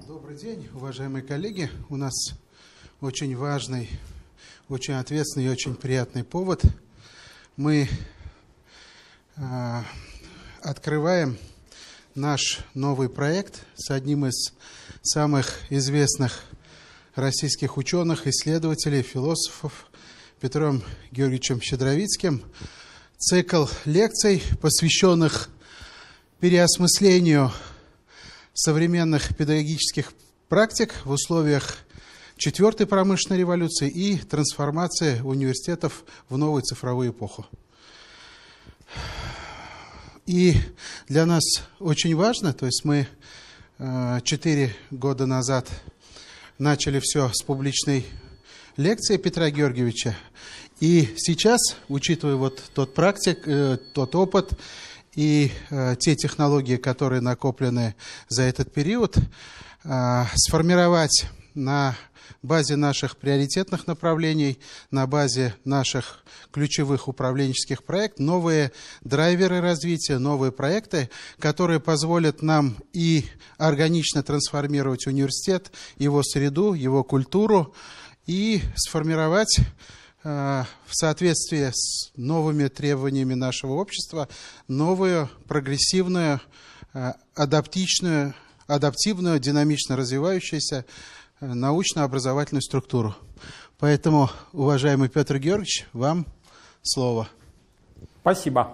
Добрый день, уважаемые коллеги. У нас очень важный, очень ответственный и очень приятный повод. Мы открываем наш новый проект с одним из самых известных российских ученых, исследователей, философов Петром Георгиевичем Щедровицким. Цикл лекций, посвященных переосмыслению современных педагогических практик в условиях четвертой промышленной революции и трансформации университетов в новую цифровую эпоху. И для нас очень важно, то есть мы 4 года назад начали все с публичной лекции Петра Георгиевича, и сейчас, учитывая вот тот опыт и те технологии, которые накоплены за этот период, сформировать на базе наших приоритетных направлений, на базе наших ключевых управленческих проектов новые драйверы развития, новые проекты, которые позволят нам и органично трансформировать университет, его среду, его культуру, и сформировать в соответствии с новыми требованиями нашего общества новую, прогрессивную, адаптивную, динамично развивающуюся научно-образовательную структуру. Поэтому, уважаемый Петр Георгиевич, вам слово. Спасибо.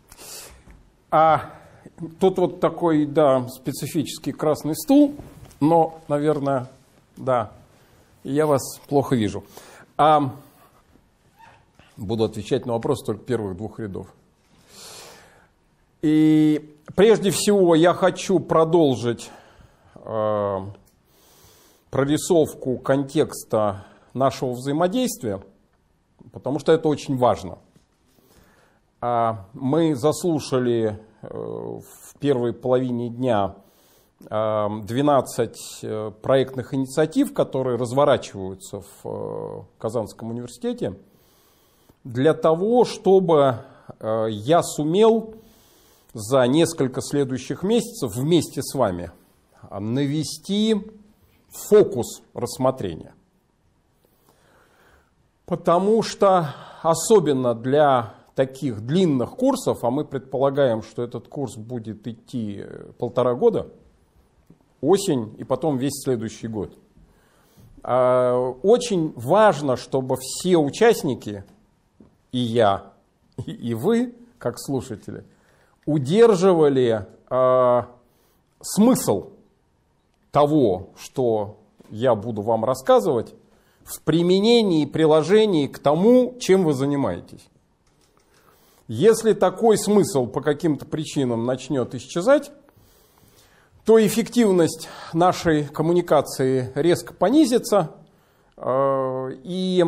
Тут вот такой, да, специфический красный стул, но, наверное, да, я вас плохо вижу. Буду отвечать на вопросы только первых 2 рядов. И прежде всего я хочу продолжить прорисовку контекста нашего взаимодействия, потому что это очень важно. Мы заслушали в первой половине дня 12 проектных инициатив, которые разворачиваются в Казанском университете, для того, чтобы я сумел за несколько следующих месяцев вместе с вами навести фокус рассмотрения. Потому что особенно для таких длинных курсов, а мы предполагаем, что этот курс будет идти 1,5 года, осень и потом весь следующий год, очень важно, чтобы все участники, и я, и вы, как слушатели, удерживали смысл того, что я буду вам рассказывать, в применении и приложении к тому, чем вы занимаетесь. Если такой смысл по каким-то причинам начнет исчезать, то эффективность нашей коммуникации резко понизится, и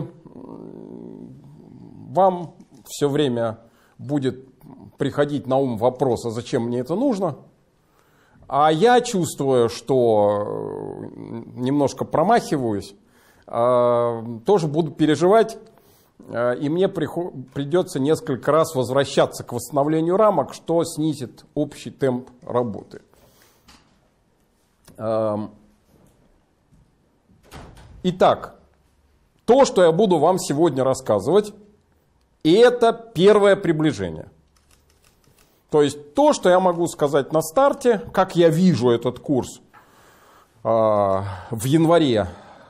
вам все время будет приходить на ум вопрос, а зачем мне это нужно? А я, чувствуя, что немножко промахиваюсь, тоже буду переживать, и мне придется несколько раз возвращаться к восстановлению рамок, что снизит общий темп работы. Итак, то, что я буду вам сегодня рассказывать, это первое приближение. То есть то, что я могу сказать на старте, как я вижу этот курс в январе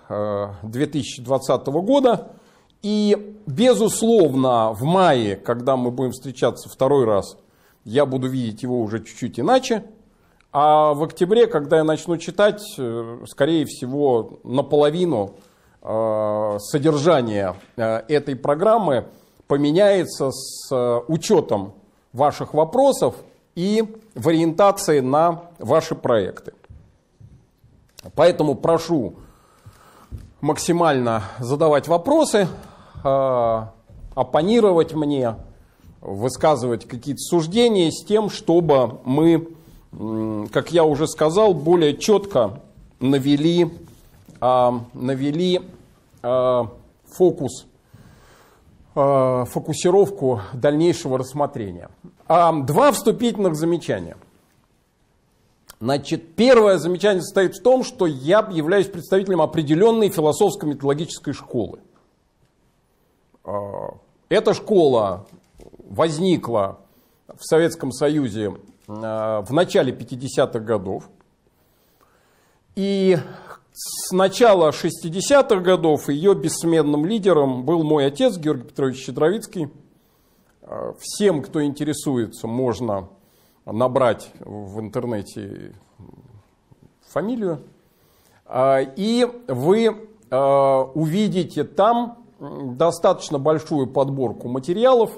2020 года. И, безусловно, в мае, когда мы будем встречаться второй раз, я буду видеть его уже чуть-чуть иначе. А в октябре, когда я начну читать, скорее всего, наполовину содержание этой программы поменяется с учетом ваших вопросов и в ориентации на ваши проекты. Поэтому прошу максимально задавать вопросы, оппонировать мне, высказывать какие-то суждения с тем, чтобы мы, как я уже сказал, более четко навели фокусировку дальнейшего рассмотрения. 2 вступительных замечания. Значит, первое замечание состоит в том, что я являюсь представителем определенной философско-методологической школы. Эта школа возникла в Советском Союзе в начале 50-х годов. И с начала 60-х годов ее бессменным лидером был мой отец Георгий Петрович Щедровицкий. Всем, кто интересуется, можно набрать в интернете фамилию. И вы увидите там достаточно большую подборку материалов.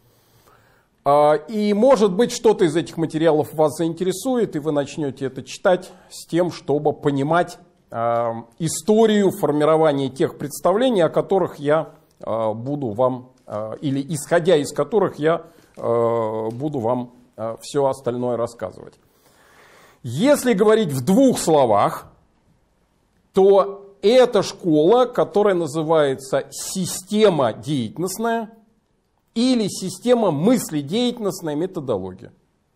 И, может быть, что-то из этих материалов вас заинтересует, и вы начнете это читать с тем, чтобы понимать историю формирования тех представлений, о которых я буду вам, или исходя из которых я буду вам все остальное рассказывать. Если говорить в двух словах, то это школа, которая называется система деятельностная или система мыследеятельностная методология.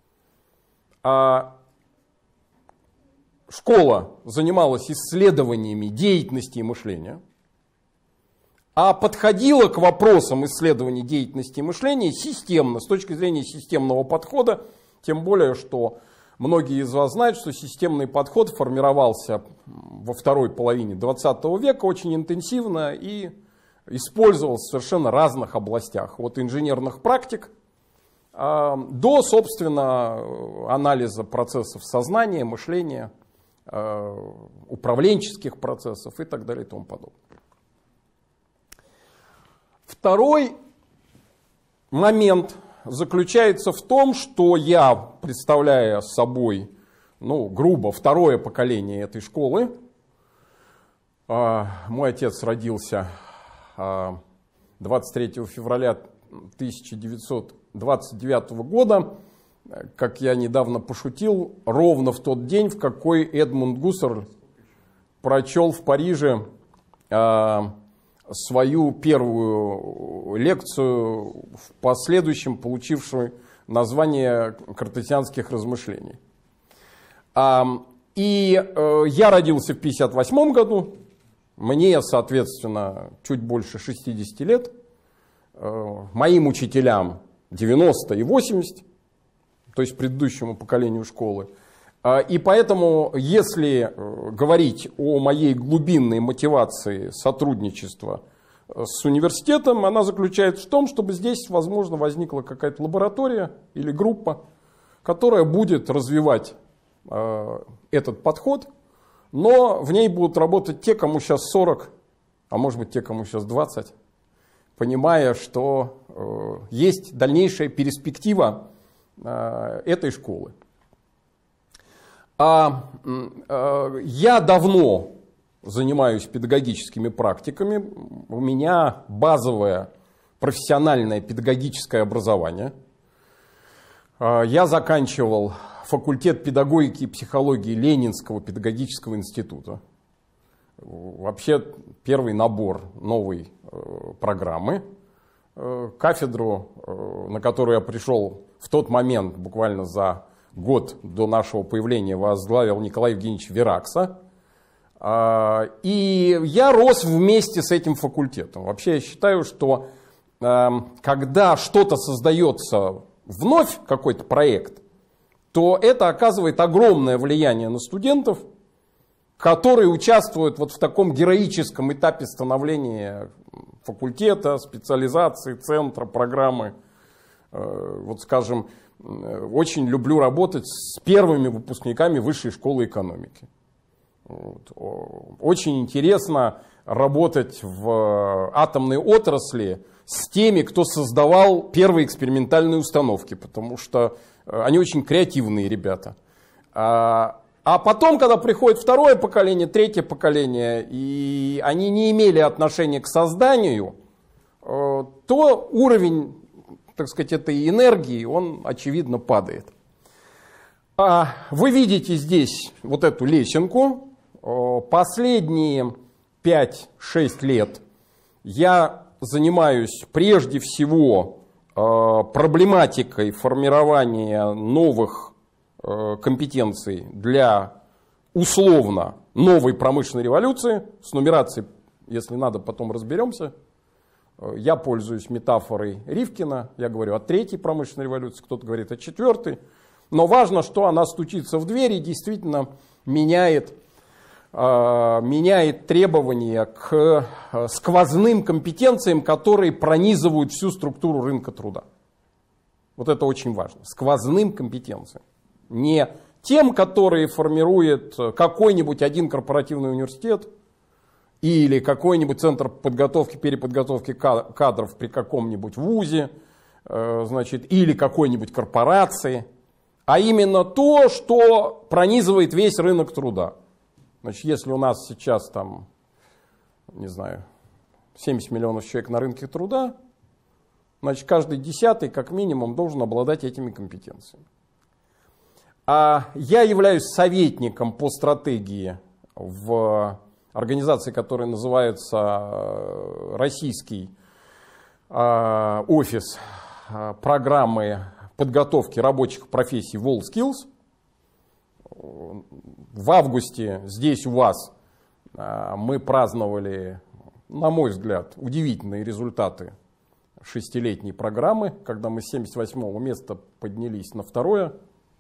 Школа занималась исследованиями деятельности и мышления, а подходила к вопросам исследований деятельности и мышления системно, с точки зрения системного подхода, тем более, что многие из вас знают, что системный подход формировался во второй половине 20 века очень интенсивно и использовался в совершенно разных областях, от инженерных практик до, собственно, анализа процессов сознания, мышления, управленческих процессов и так далее и тому подобное. Второй момент заключается в том, что я, представляя собой, грубо, второе поколение этой школы, мой отец родился 23 февраля 1929 года, как я недавно пошутил, ровно в тот день, в какой Эдмунд Гуссерль прочел в Париже свою первую лекцию, в последующем получившую название «Картезианских размышлений». И я родился в 1958 году, мне, соответственно, чуть больше 60 лет, моим учителям 90 и 80, то есть предыдущему поколению школы. И поэтому, если говорить о моей глубинной мотивации сотрудничества с университетом, она заключается в том, чтобы здесь, возможно, возникла какая-то лаборатория или группа, которая будет развивать этот подход, но в ней будут работать те, кому сейчас 40, а может быть те, кому сейчас 20, понимая, что есть дальнейшая перспектива этой школы. Я давно занимаюсь педагогическими практиками. У меня базовое профессиональное педагогическое образование. Я заканчивал факультет педагогики и психологии Ленинского педагогического института. Вообще первый набор новой программы. Кафедру, на которую я пришел в тот момент, буквально за год до нашего появления, возглавил Николай Евгеньевич Веракса. И я рос вместе с этим факультетом. Вообще я считаю, что когда что-то создается вновь, какой-то проект, то это оказывает огромное влияние на студентов, которые участвуют вот в таком героическом этапе становления факультета, специализации, центра, программы. Вот, скажем, очень люблю работать с первыми выпускниками Высшей школы экономики. Вот. Очень интересно работать в атомной отрасли с теми, кто создавал первые экспериментальные установки, потому что они очень креативные ребята. А потом, когда приходит второе поколение, третье поколение, и они не имели отношения к созданию, то уровень, так сказать, этой энергии, он, очевидно, падает. Вы видите здесь вот эту лесенку. Последние 5-6 лет я занимаюсь прежде всего проблематикой формирования новых компетенций для условно новой промышленной революции. С нумерацией, если надо, потом разберемся. Я пользуюсь метафорой Ривкина. Я говорю о третьей промышленной революции, кто-то говорит о четвертой. Но важно, что она стучится в дверь и действительно меняет требования к сквозным компетенциям, которые пронизывают всю структуру рынка труда. Вот это очень важно. Сквозным компетенциям. Не тем, которые формирует какой-нибудь один корпоративный университет или какой-нибудь центр подготовки, переподготовки кадров при каком-нибудь вузе, значит, или какой-нибудь корпорации, а именно то, что пронизывает весь рынок труда. Значит, если у нас сейчас там, не знаю, 70 миллионов человек на рынке труда, значит, каждый 10-й как минимум должен обладать этими компетенциями. А я являюсь советником по стратегии в организации, которая называется Российский офис программы подготовки рабочих профессий WorldSkills. В августе здесь у вас мы праздновали, на мой взгляд, удивительные результаты 6-летней программы, когда мы с 78-го места поднялись на 2-е.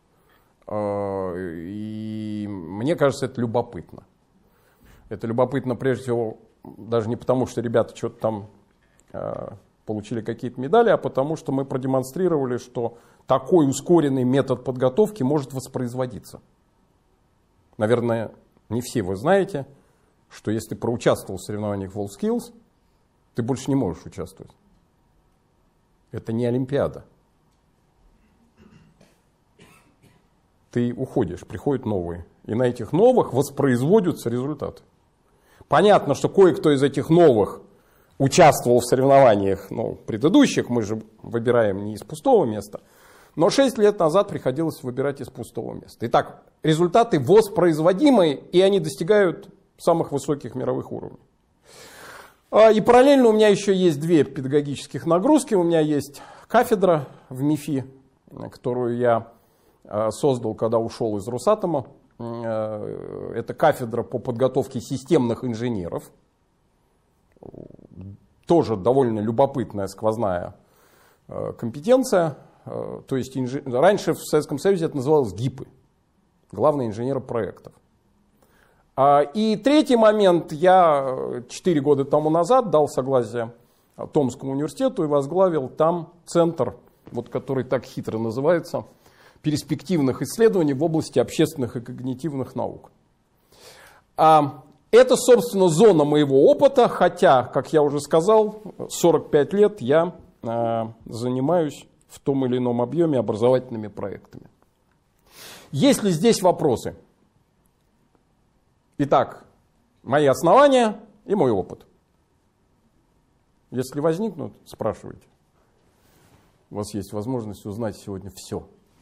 И мне кажется, это любопытно. Это любопытно прежде всего даже не потому, что ребята что-то там получили какие-то медали, а потому что мы продемонстрировали, что такой ускоренный метод подготовки может воспроизводиться. Наверное, не все вы знаете, что если ты проучаствовал в соревнованиях WorldSkills, ты больше не можешь участвовать. Это не Олимпиада. Ты уходишь, приходят новые. И на этих новых воспроизводятся результаты. Понятно, что кое-кто из этих новых участвовал в соревнованиях предыдущих, мы же выбираем не из пустого места, но 6 лет назад приходилось выбирать из пустого места. Итак, результаты воспроизводимые, и они достигают самых высоких мировых уровней. И параллельно у меня еще есть 2 педагогических нагрузки. У меня есть кафедра в МИФИ, которую я создал, когда ушел из Росатома. Это кафедра по подготовке системных инженеров. Тоже довольно любопытная сквозная компетенция. То есть раньше в Советском Союзе это называлось ГИПы, главные инженеры проектов. И третий момент. Я 4 года тому назад дал согласие Томскому университету и возглавил там центр, который так хитро называется, перспективных исследований в области общественных и когнитивных наук. Это, собственно, зона моего опыта, хотя, как я уже сказал, 45 лет я занимаюсь в том или ином объеме образовательными проектами. Есть ли здесь вопросы? Итак, мои основания и мой опыт. Если возникнут, спрашивайте. У вас есть возможность узнать сегодня все.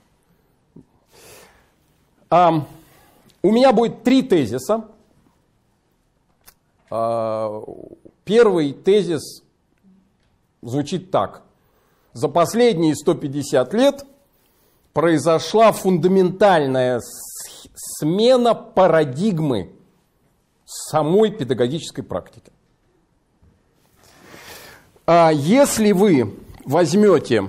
У меня будет 3 тезиса. Первый тезис звучит так. За последние 150 лет произошла фундаментальная смена парадигмы самой педагогической практики. Если вы возьмете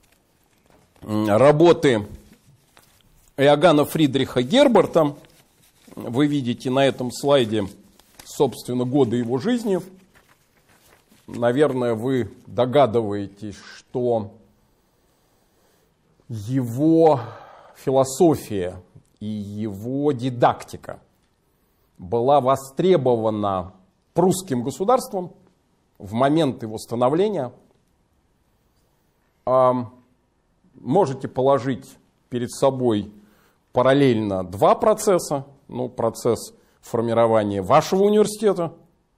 работы Иоганна Фридриха Герберта, вы видите на этом слайде, собственно, годы его жизни. Наверное, вы догадываетесь, что его философия и его дидактика была востребована прусским государством в момент его становления. Можете положить перед собой параллельно 2 процесса. Процесс формирования вашего университета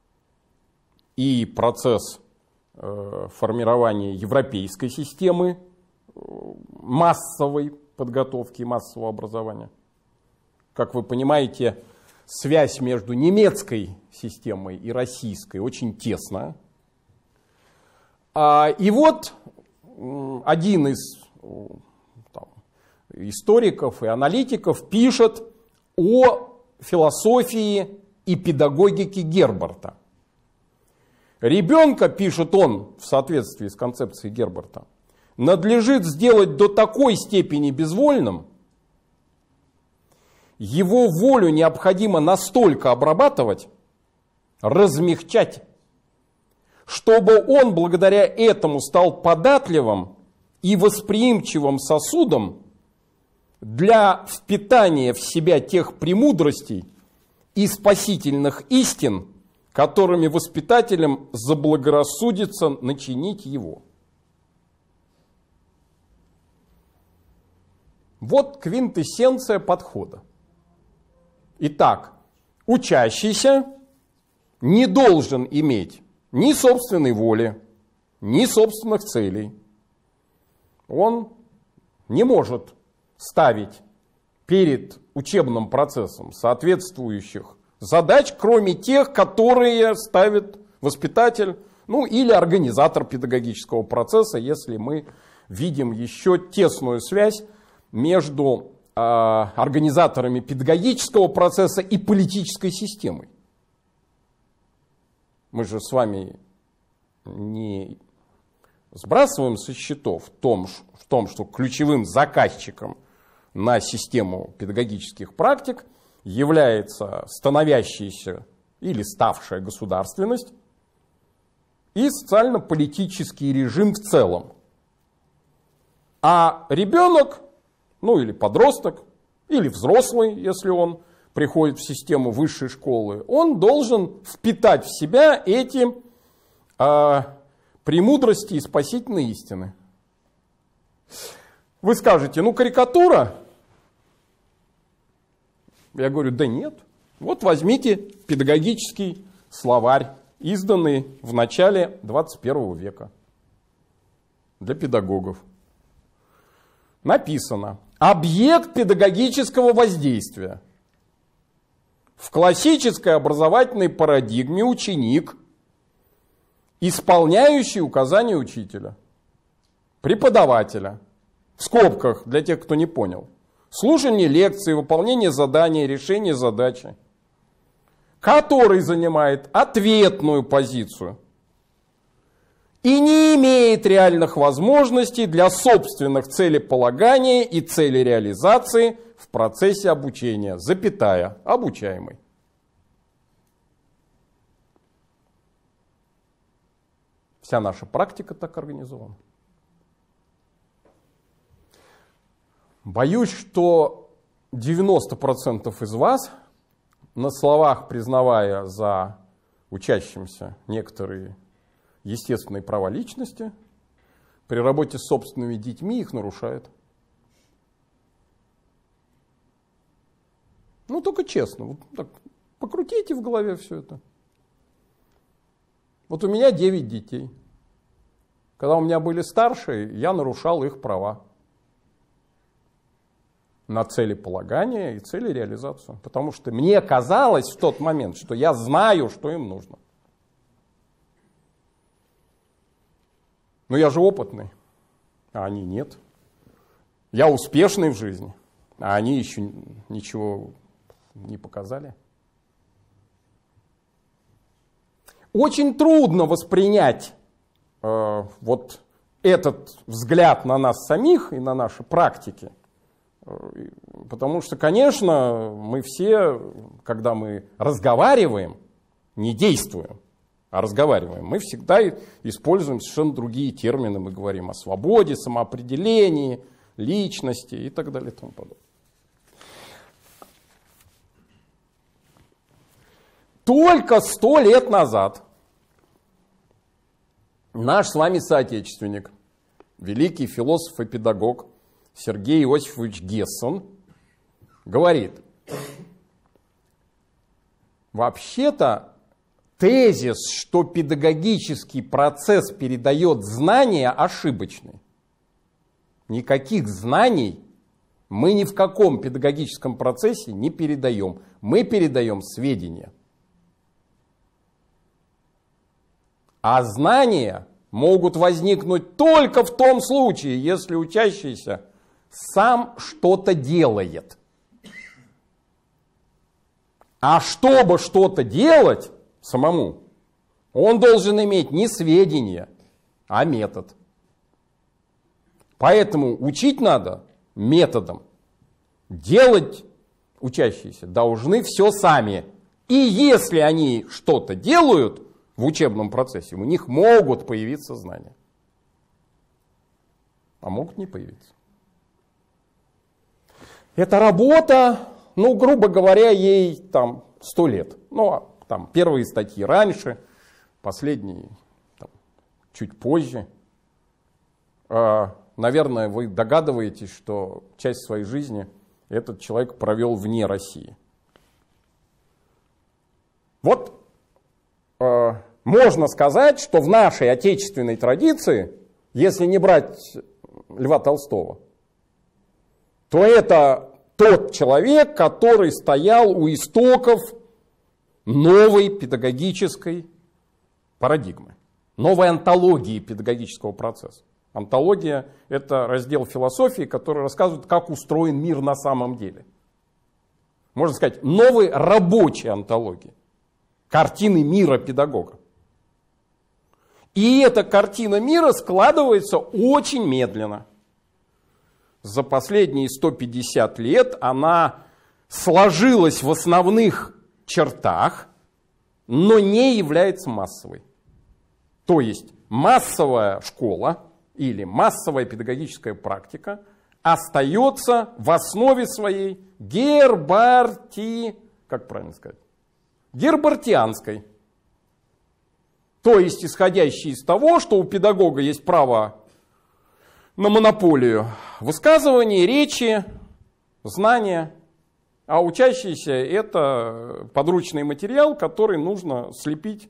и процесс формирования европейской системы массовой подготовки и массового образования. Как вы понимаете, связь между немецкой системой и российской очень тесная. И вот один из историков и аналитиков пишет о философии и педагогике Гербарта. Ребенка, пишет он в соответствии с концепцией Гербарта, надлежит сделать до такой степени безвольным, его волю необходимо настолько обрабатывать, размягчать, чтобы он благодаря этому стал податливым и восприимчивым сосудом для впитания в себя тех премудростей и спасительных истин, которыми воспитателям заблагорассудится начинить его. Вот квинтэссенция подхода. Итак, учащийся не должен иметь ни собственной воли, ни собственных целей. Он не может ставить перед учебным процессом соответствующих задач, кроме тех, которые ставит воспитатель, ну или организатор педагогического процесса, если мы видим еще тесную связь между организаторами педагогического процесса и политической системой. Мы же с вами не сбрасываем со счетов в том, что ключевым заказчиком на систему педагогических практик является становящаяся или ставшая государственность и социально-политический режим в целом. А ребенок, ну или подросток, или взрослый, если он приходит в систему высшей школы, он должен впитать в себя эти премудрости и спасительные истины. Вы скажете, ну карикатура? Я говорю, да нет. Вот возьмите педагогический словарь, изданный в начале 21 века для педагогов. Написано: объект педагогического воздействия. В классической образовательной парадигме ученик, исполняющий указания учителя, преподавателя, в скобках для тех, кто не понял, слушание лекции, выполнение задания, решение задачи, который занимает ответную позицию и не имеет реальных возможностей для собственных целеполагания и целереализации в процессе обучения, запятая, обучаемый. Вся наша практика так организована. Боюсь, что 90% из вас, на словах признавая за учащимся некоторые естественные права личности, при работе с собственными детьми их нарушает. Ну, только честно, вот так, покрутите в голове все это. Вот у меня 9 детей. Когда у меня были старшие, я нарушал их права на целеполагание и целереализацию. Потому что мне казалось в тот момент, что я знаю, что им нужно. Но я же опытный, а они нет. Я успешный в жизни, а они еще ничего не показали. Очень трудно воспринять вот этот взгляд на нас самих и на наши практики. Потому что, конечно, мы все, когда мы разговариваем, не действуем, а разговариваем, мы всегда используем совершенно другие термины. Мы говорим о свободе, самоопределении, личности и так далее и тому подобное. Только 100 лет назад наш с вами соотечественник, великий философ и педагог Сергей Иосифович Гессен говорит: вообще-то тезис, что педагогический процесс передает знания, ошибочный. Никаких знаний мы ни в каком педагогическом процессе не передаем. Мы передаем сведения. А знания могут возникнуть только в том случае, если учащийся сам что-то делает. А чтобы что-то делать самому, он должен иметь не сведения, а метод. Поэтому учить надо методом. Делать учащиеся должны все сами. И если они что-то делают в учебном процессе, у них могут появиться знания. А могут не появиться. Эта работа, ну, грубо говоря, ей там 100 лет. Ну, там первые статьи раньше, последние там, чуть позже. Наверное, вы догадываетесь, что часть своей жизни этот человек провел вне России. Вот можно сказать, что в нашей отечественной традиции, если не брать Льва Толстого, то это тот человек, который стоял у истоков новой педагогической парадигмы, новой онтологии педагогического процесса. Онтология – это раздел философии, который рассказывает, как устроен мир на самом деле. Можно сказать, новой рабочей онтологии, картины мира педагога. И эта картина мира складывается очень медленно. За последние 150 лет она сложилась в основных чертах, но не является массовой. То есть массовая школа или массовая педагогическая практика остается в основе своей гербартианской. То есть исходящей из того, что у педагога есть право на монополию высказывания, речи, знания, а учащиеся это подручный материал, который нужно слепить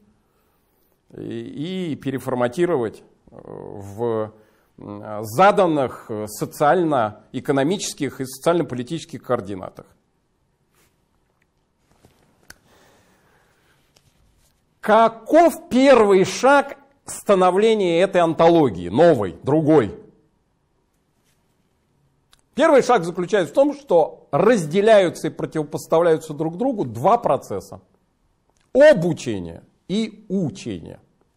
и переформатировать в заданных социально-экономических и социально-политических координатах. Каков первый шаг становления этой онтологии, новой, другой? Первый шаг заключается в том, что разделяются и противопоставляются друг другу два процесса. Обучение и учение.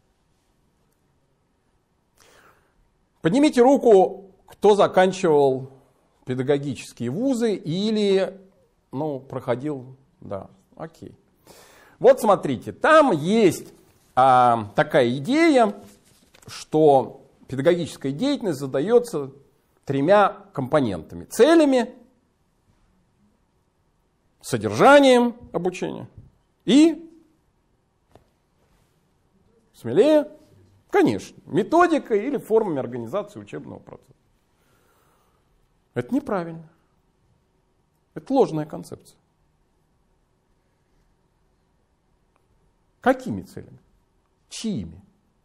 Поднимите руку, кто заканчивал педагогические вузы или проходил. Да, окей. Вот смотрите, там есть такая идея, что педагогическая деятельность задается тремя компонентами. Целями, содержанием обучения и, смелее, конечно, методикой или формами организации учебного процесса. Это неправильно. Это ложная концепция. Какими целями? Чьими?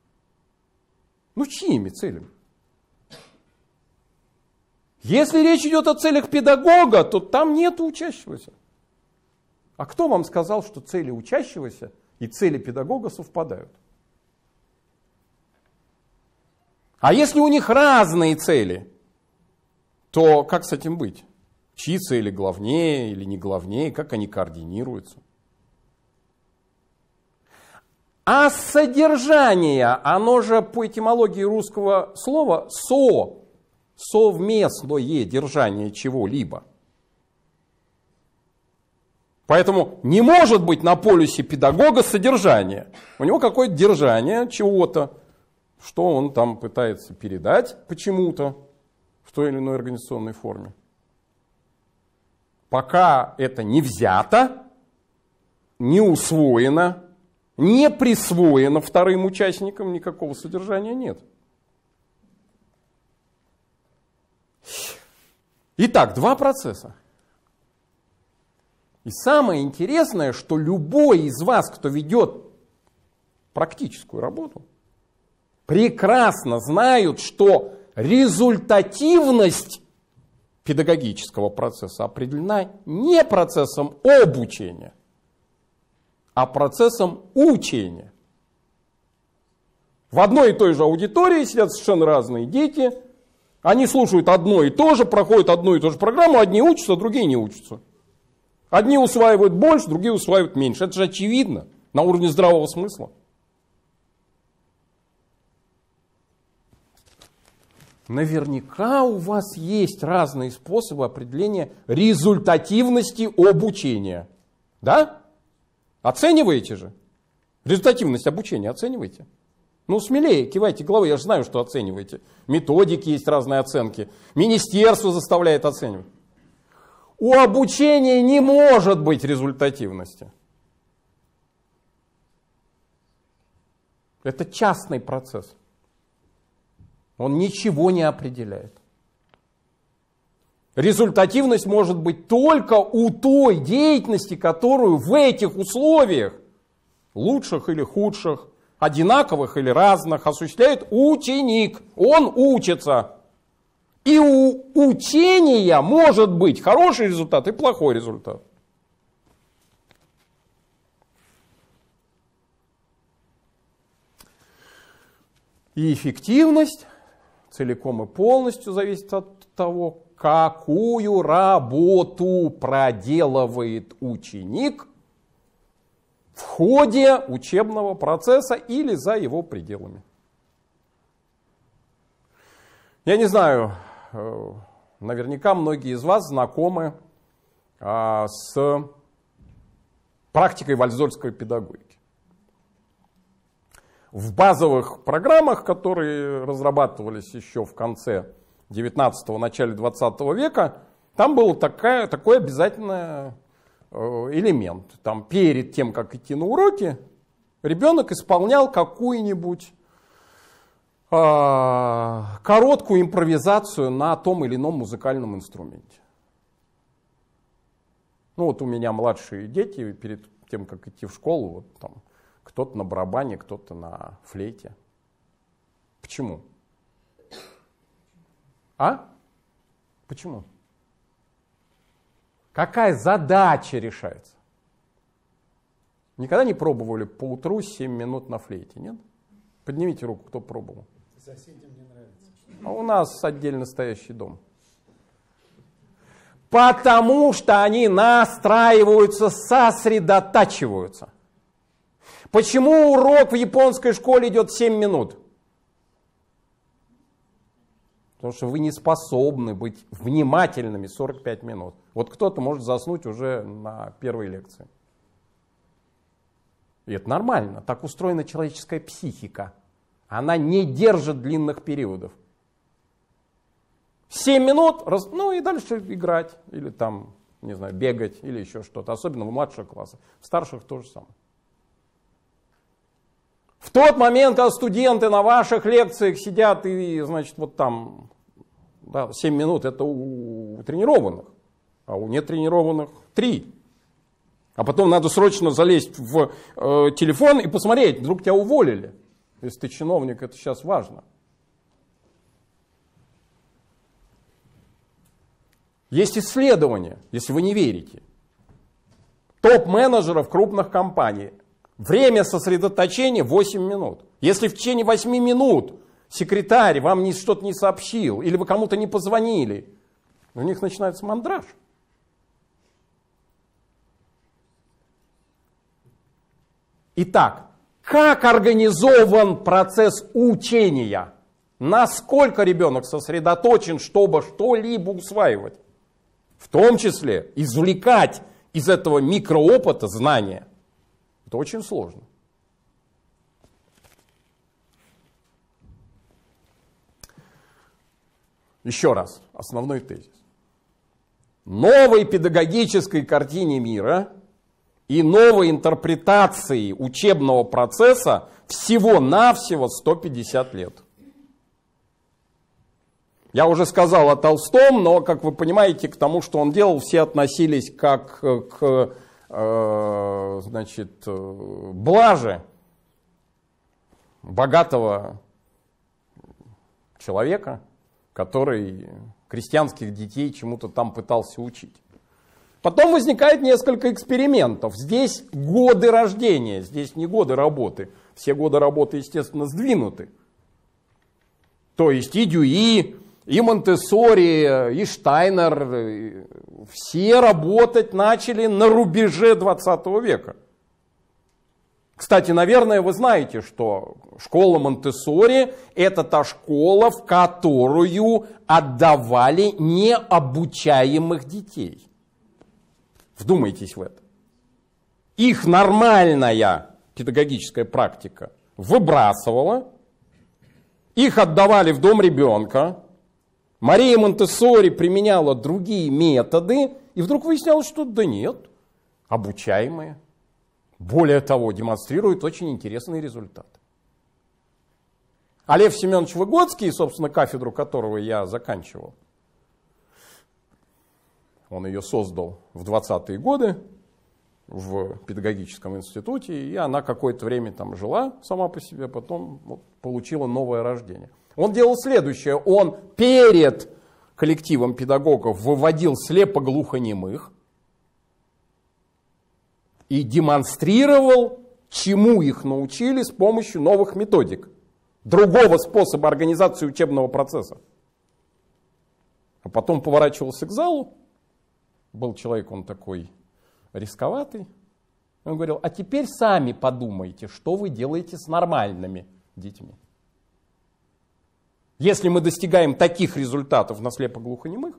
Чьими целями? Если речь идет о целях педагога, то там нет учащегося. А кто вам сказал, что цели учащегося и цели педагога совпадают? А если у них разные цели, то как с этим быть? Чьи цели главнее или не главнее, как они координируются? А содержание, оно же по этимологии русского слова совместное держание чего-либо. Поэтому не может быть на полюсе педагога содержание. У него какое-то держание чего-то, что он там пытается передать почему-то в той или иной организационной форме. Пока это не взято, не усвоено, не присвоено вторым участникам, никакого содержания нет. Итак, два процесса. И самое интересное, что любой из вас, кто ведет практическую работу, прекрасно знают, что результативность педагогического процесса определена не процессом обучения, а процессом учения. В одной и той же аудитории сидят совершенно разные дети, Они слушают одно и то же, проходят одну и ту же программу, одни учатся, другие не учатся. Одни усваивают больше, другие усваивают меньше. Это же очевидно на уровне здравого смысла. Наверняка у вас есть разные способы определения результативности обучения. Да? Оцениваете же? Результативность обучения оцениваете? Ну, смелее, кивайте головой, я же знаю, что оцениваете. Методики есть разные оценки. Министерство заставляет оценивать. У обучения не может быть результативности. Это частный процесс. Он ничего не определяет. Результативность может быть только у той деятельности, которую в этих условиях, лучших или худших, одинаковых или разных, осуществляет ученик. Он учится. И у учения может быть хороший результат и плохой результат. И эффективность целиком и полностью зависит от того, какую работу проделывает ученик в ходе учебного процесса или за его пределами. Я не знаю, наверняка многие из вас знакомы с практикой вальдорфской педагогики. В базовых программах, которые разрабатывались еще в конце 19-го, начале 20 века, там был такой обязательный элемент. Там перед тем, как идти на уроки, ребенок исполнял какую-нибудь короткую импровизацию на том или ином музыкальном инструменте. Ну вот у меня младшие дети, перед тем, как идти в школу, вот там кто-то на барабане, кто-то на флейте. Почему? А? Почему? Какая задача решается? Никогда не пробовали поутру 7 минут на флейте, нет? Поднимите руку, кто пробовал. Соседям не нравится. А у нас отдельно стоящий дом. Потому что они настраиваются, сосредотачиваются. Почему урок в японской школе идет 7 минут? Потому что вы не способны быть внимательными 45 минут. Вот кто-то может заснуть уже на первой лекции. И это нормально. Так устроена человеческая психика. Она не держит длинных периодов. 7 минут, ну и дальше играть. Или там, не знаю, бегать, или еще что-то. Особенно в младших классах. В старших то же самое. В тот момент, когда студенты на ваших лекциях сидят и, значит, вот там, да, 7 минут, это у тренированных, а у нетренированных 3. А потом надо срочно залезть в телефон и посмотреть, вдруг тебя уволили. Если ты чиновник, это сейчас важно. Есть исследования, если вы не верите. Топ-менеджеров крупных компаний. Время сосредоточения 8 минут. Если в течение 8 минут секретарь вам что-то не сообщил, или вы кому-то не позвонили, у них начинается мандраж. Итак, как организован процесс учения? Насколько ребенок сосредоточен, чтобы что-либо усваивать? В том числе извлекать из этого микроопыта знания. Это очень сложно. Еще раз, основной тезис. Новой педагогической картине мира и новой интерпретации учебного процесса всего-навсего 150 лет. Я уже сказал о Толстом, но, как вы понимаете, к тому, что он делал, все относились как к блаже богатого человека, который крестьянских детей чему-то там пытался учить. Потом возникает несколько экспериментов. Здесь годы рождения, здесь не годы работы. Все годы работы, естественно, сдвинуты. То есть и Дьюи, и Монтессори, и Штайнер, все работать начали на рубеже 20 века. Кстати, наверное, вы знаете, что школа Монтессори – это та школа, в которую отдавали необучаемых детей. Вдумайтесь в это. Их нормальная педагогическая практика выбрасывала, их отдавали в дом ребенка. Мария Монтессори применяла другие методы, и вдруг выяснялось, что да нет, обучаемые. Более того, демонстрирует очень интересный результат. А Лев Семенович Выгодский, собственно, кафедру которого я заканчивал, он ее создал в 20-е годы в педагогическом институте, и она какое-то время там жила сама по себе, потом вот, получила новое рождение. Он делал следующее. Он перед коллективом педагогов выводил слепоглухонемых и демонстрировал, чему их научили с помощью новых методик, другого способа организации учебного процесса. А потом поворачивался к залу, был человек, он такой рисковатый, он говорил: а теперь сами подумайте, что вы делаете с нормальными детьми. Если мы достигаем таких результатов на слепоглухонемых,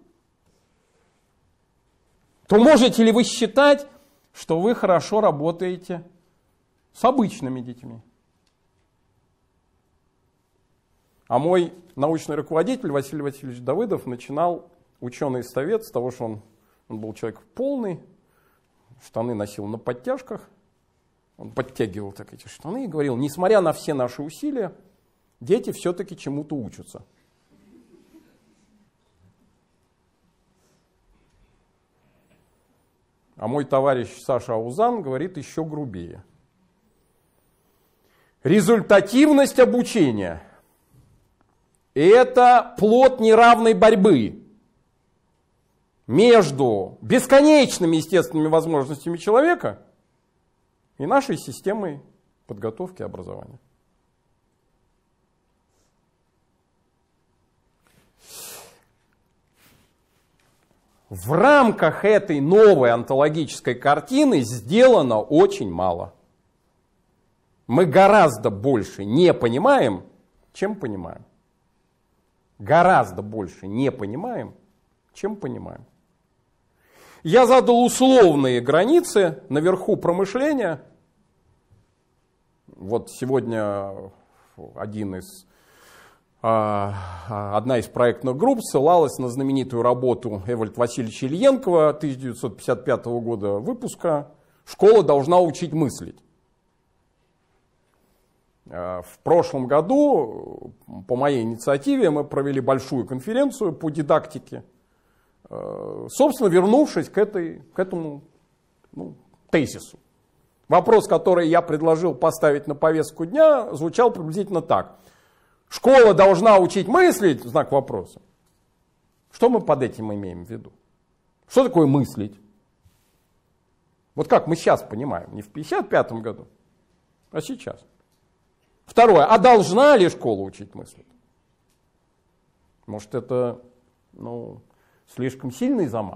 то можете ли вы считать, что вы хорошо работаете с обычными детьми? А мой научный руководитель Василий Васильевич Давыдов начинал ученый совет с того, что он был человек полный, штаны носил на подтяжках, он подтягивал так эти штаны и говорил: несмотря на все наши усилия, дети все-таки чему-то учатся. А мой товарищ Саша Аузан говорит еще грубее. Результативность обучения – это плод неравной борьбы между бесконечными естественными возможностями человека и нашей системой подготовки и образования. В рамках этой новой онтологической картины сделано очень мало. Мы гораздо больше не понимаем, чем понимаем. Гораздо больше не понимаем, чем понимаем. Я задал условные границы наверху промышления. Вот сегодня одна из проектных групп ссылалась на знаменитую работу Эвальда Васильевича Ильенкова 1955 года выпуска «Школа должна учить мыслить». В прошлом году по моей инициативе мы провели большую конференцию по дидактике, собственно, вернувшись к этому тезису. Вопрос, который я предложил поставить на повестку дня, звучал приблизительно так. Школа должна учить мыслить, знак вопроса. Что мы под этим имеем в виду? Что такое мыслить? Вот как мы сейчас понимаем, не в 1955 году, а сейчас. Второе, а должна ли школа учить мыслить? Может, это слишком сильный замах?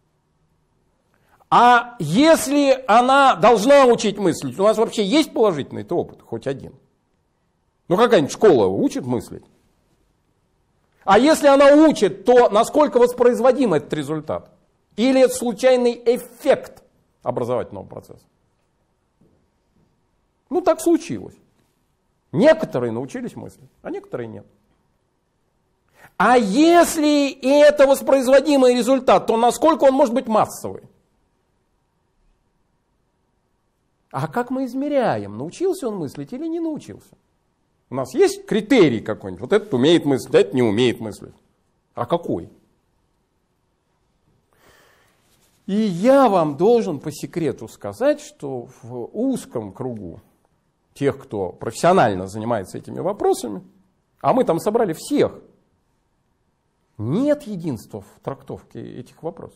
А если она должна учить мыслить, у нас вообще есть положительный опыт, хоть один? Какая-нибудь школа учит мыслить? А если она учит, то насколько воспроизводим этот результат? Или это случайный эффект образовательного процесса? Так случилось. Некоторые научились мыслить, а некоторые нет. А если это воспроизводимый результат, то насколько он может быть массовый? А как мы измеряем, научился он мыслить или не научился? У нас есть критерий какой-нибудь? Вот этот умеет мыслить, а этот не умеет мыслить. А какой? И я вам должен по секрету сказать, что в узком кругу тех, кто профессионально занимается этими вопросами, а мы там собрали всех, нет единства в трактовке этих вопросов.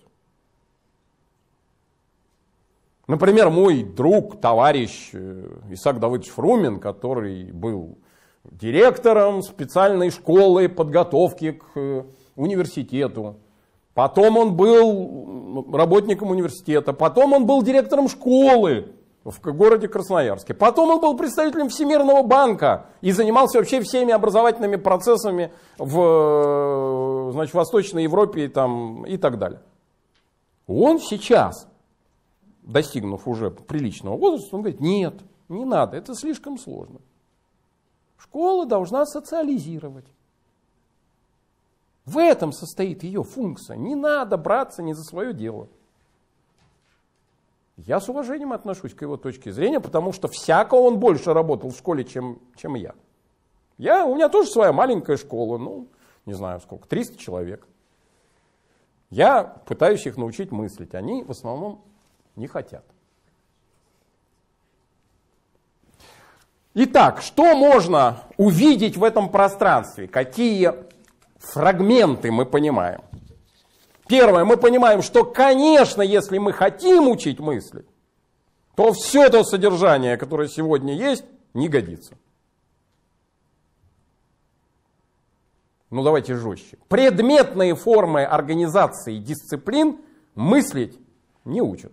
Например, мой друг, товарищ Исаак Давыдович Фрумин, который был директором специальной школы подготовки к университету, потом он был работником университета, потом он был директором школы в городе Красноярске, потом он был представителем Всемирного банка и занимался вообще всеми образовательными процессами в, значит, Восточной Европе и так далее. Он сейчас, достигнув уже приличного возраста, он говорит: нет, не надо, это слишком сложно. Школа должна социализировать. В этом состоит ее функция. Не надо браться ни за свое дело. Я с уважением отношусь к его точке зрения, потому что всяко он больше работал в школе, чем я. У меня тоже своя маленькая школа, ну, не знаю сколько, 300 человек. Я пытаюсь их научить мыслить, они в основном не хотят. Итак, что можно увидеть в этом пространстве? Какие фрагменты мы понимаем? Первое, мы понимаем, что, конечно, если мы хотим учить мысли, то все то содержание, которое сегодня есть, не годится. Ну давайте жестче. Предметные формы организации дисциплин мыслить не учат.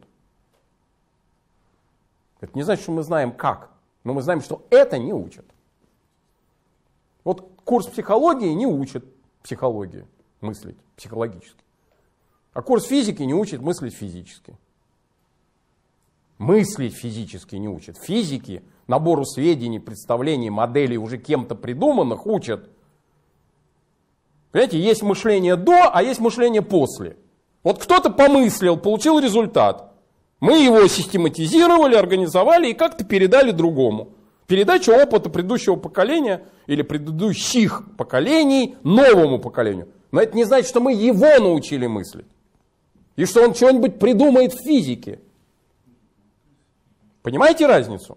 Это не значит, что мы знаем как, но мы знаем, что это не учат. Вот курс психологии не учит психологии мыслить психологически. А курс физики не учит мыслить физически. Мыслить физически не учат. Физики набору сведений, представлений, моделей, уже кем-то придуманных, учат. Понимаете, есть мышление до, а есть мышление после. Вот кто-то помыслил, получил результат. Мы его систематизировали, организовали и как-то передали другому. Передача опыта предыдущего поколения или предыдущих поколений новому поколению. Но это не значит, что мы его научили мыслить. И что он что-нибудь придумает в физике. Понимаете разницу?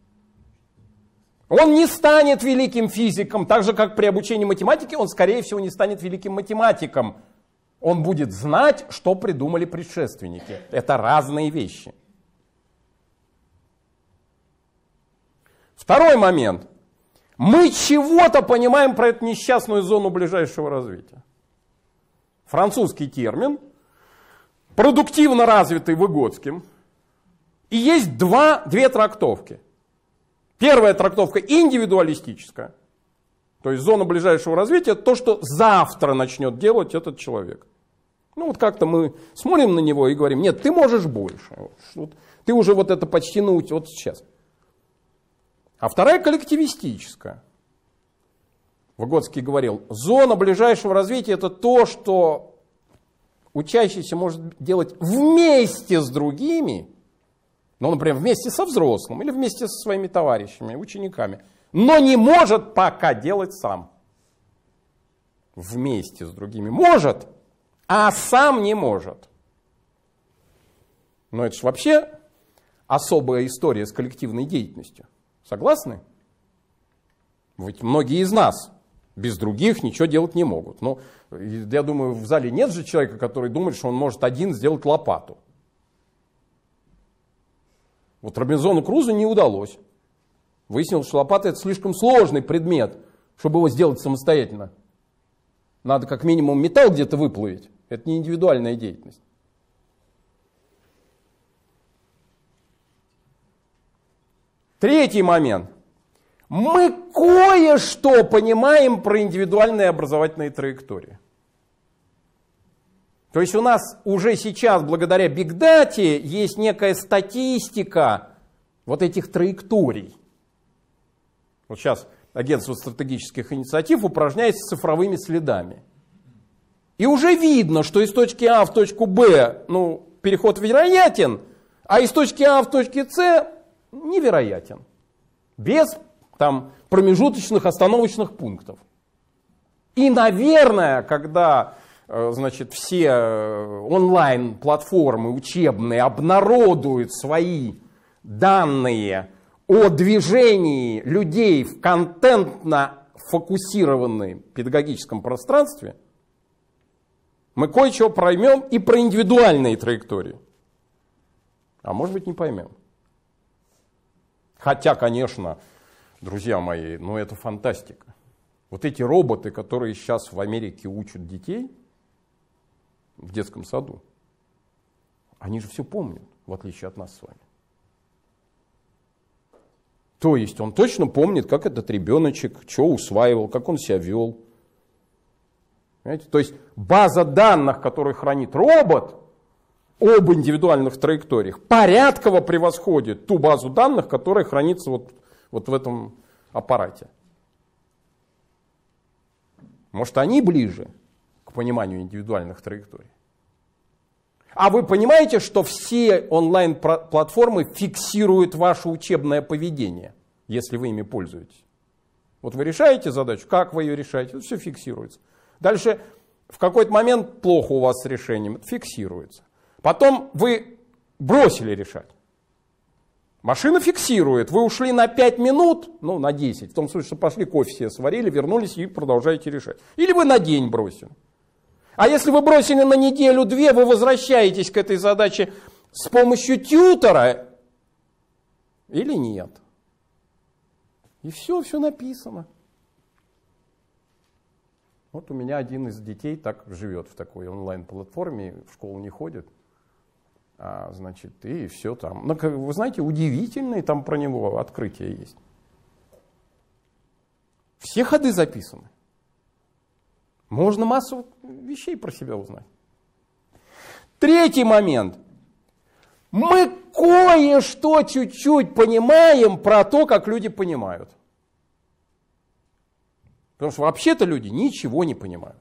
Он не станет великим физиком, так же, как при обучении математике, он, скорее всего, не станет великим математиком. Он будет знать, что придумали предшественники. Это разные вещи. Второй момент. Мы чего-то понимаем про эту несчастную зону ближайшего развития. Французский термин, продуктивно развитый Выгодским. И есть две трактовки. Первая трактовка индивидуалистическая. То есть зона ближайшего развития — это то, что завтра начнет делать этот человек. Ну вот как-то мы смотрим на него и говорим: нет, ты можешь больше. Вот, ты уже вот это почти научил, вот сейчас. А вторая коллективистическая. Выгодский говорил: зона ближайшего развития — это то, что учащийся может делать вместе с другими, ну, например, вместе со взрослым или вместе со своими товарищами, учениками, но не может пока делать сам. Вместе с другими может, а сам не может. Но это же вообще особая история с коллективной деятельностью. Согласны? Ведь многие из нас без других ничего делать не могут. Но я думаю, в зале нет же человека, который думает, что он может один сделать лопату. Вот Робинзону Крузо не удалось. Выяснилось, что лопата — это слишком сложный предмет, чтобы его сделать самостоятельно. Надо как минимум металл где-то выплавить. Это не индивидуальная деятельность. Третий момент. Мы кое-что понимаем про индивидуальные образовательные траектории. То есть у нас уже сейчас, благодаря бигдате, есть некая статистика вот этих траекторий. Вот сейчас агентство стратегических инициатив упражняется с цифровыми следами. И уже видно, что из точки А в точку Б, ну, переход вероятен, а из точки А в точке С невероятен. Без там промежуточных остановочных пунктов. И, наверное, когда, значит, все онлайн-платформы учебные обнародуют свои данные о движении людей в контентно фокусированном педагогическом пространстве, мы кое-чего поймем и про индивидуальные траектории. А может быть, не поймем. Хотя, конечно, друзья мои, ну это фантастика. Вот эти роботы, которые сейчас в Америке учат детей в детском саду, они же все помнят, в отличие от нас с вами. То есть он точно помнит, как этот ребеночек, что усваивал, как он себя вел. Понимаете? То есть база данных, которую хранит робот об индивидуальных траекториях, порядково превосходит ту базу данных, которая хранится вот в этом аппарате. Может, они ближе к пониманию индивидуальных траекторий. А вы понимаете, что все онлайн-платформы фиксируют ваше учебное поведение, если вы ими пользуетесь? Вот вы решаете задачу, как вы ее решаете, это все фиксируется. Дальше в какой-то момент плохо у вас с решением, это фиксируется. Потом вы бросили решать. Машина фиксирует, вы ушли на 5 минут, ну на 10, в том смысле, что пошли кофе себе сварили, вернулись и продолжаете решать. Или вы на день бросили. А если вы бросили на неделю-две, вы возвращаетесь к этой задаче с помощью тьютора или нет. И все написано. Вот у меня один из детей так живет в такой онлайн-платформе, в школу не ходит. Значит, и все там. Ну, вы знаете, удивительные там про него открытия есть. Все ходы записаны. Можно массу вещей про себя узнать. Третий момент. Мы кое-что чуть-чуть понимаем про то, как люди понимают. Потому что вообще-то люди ничего не понимают.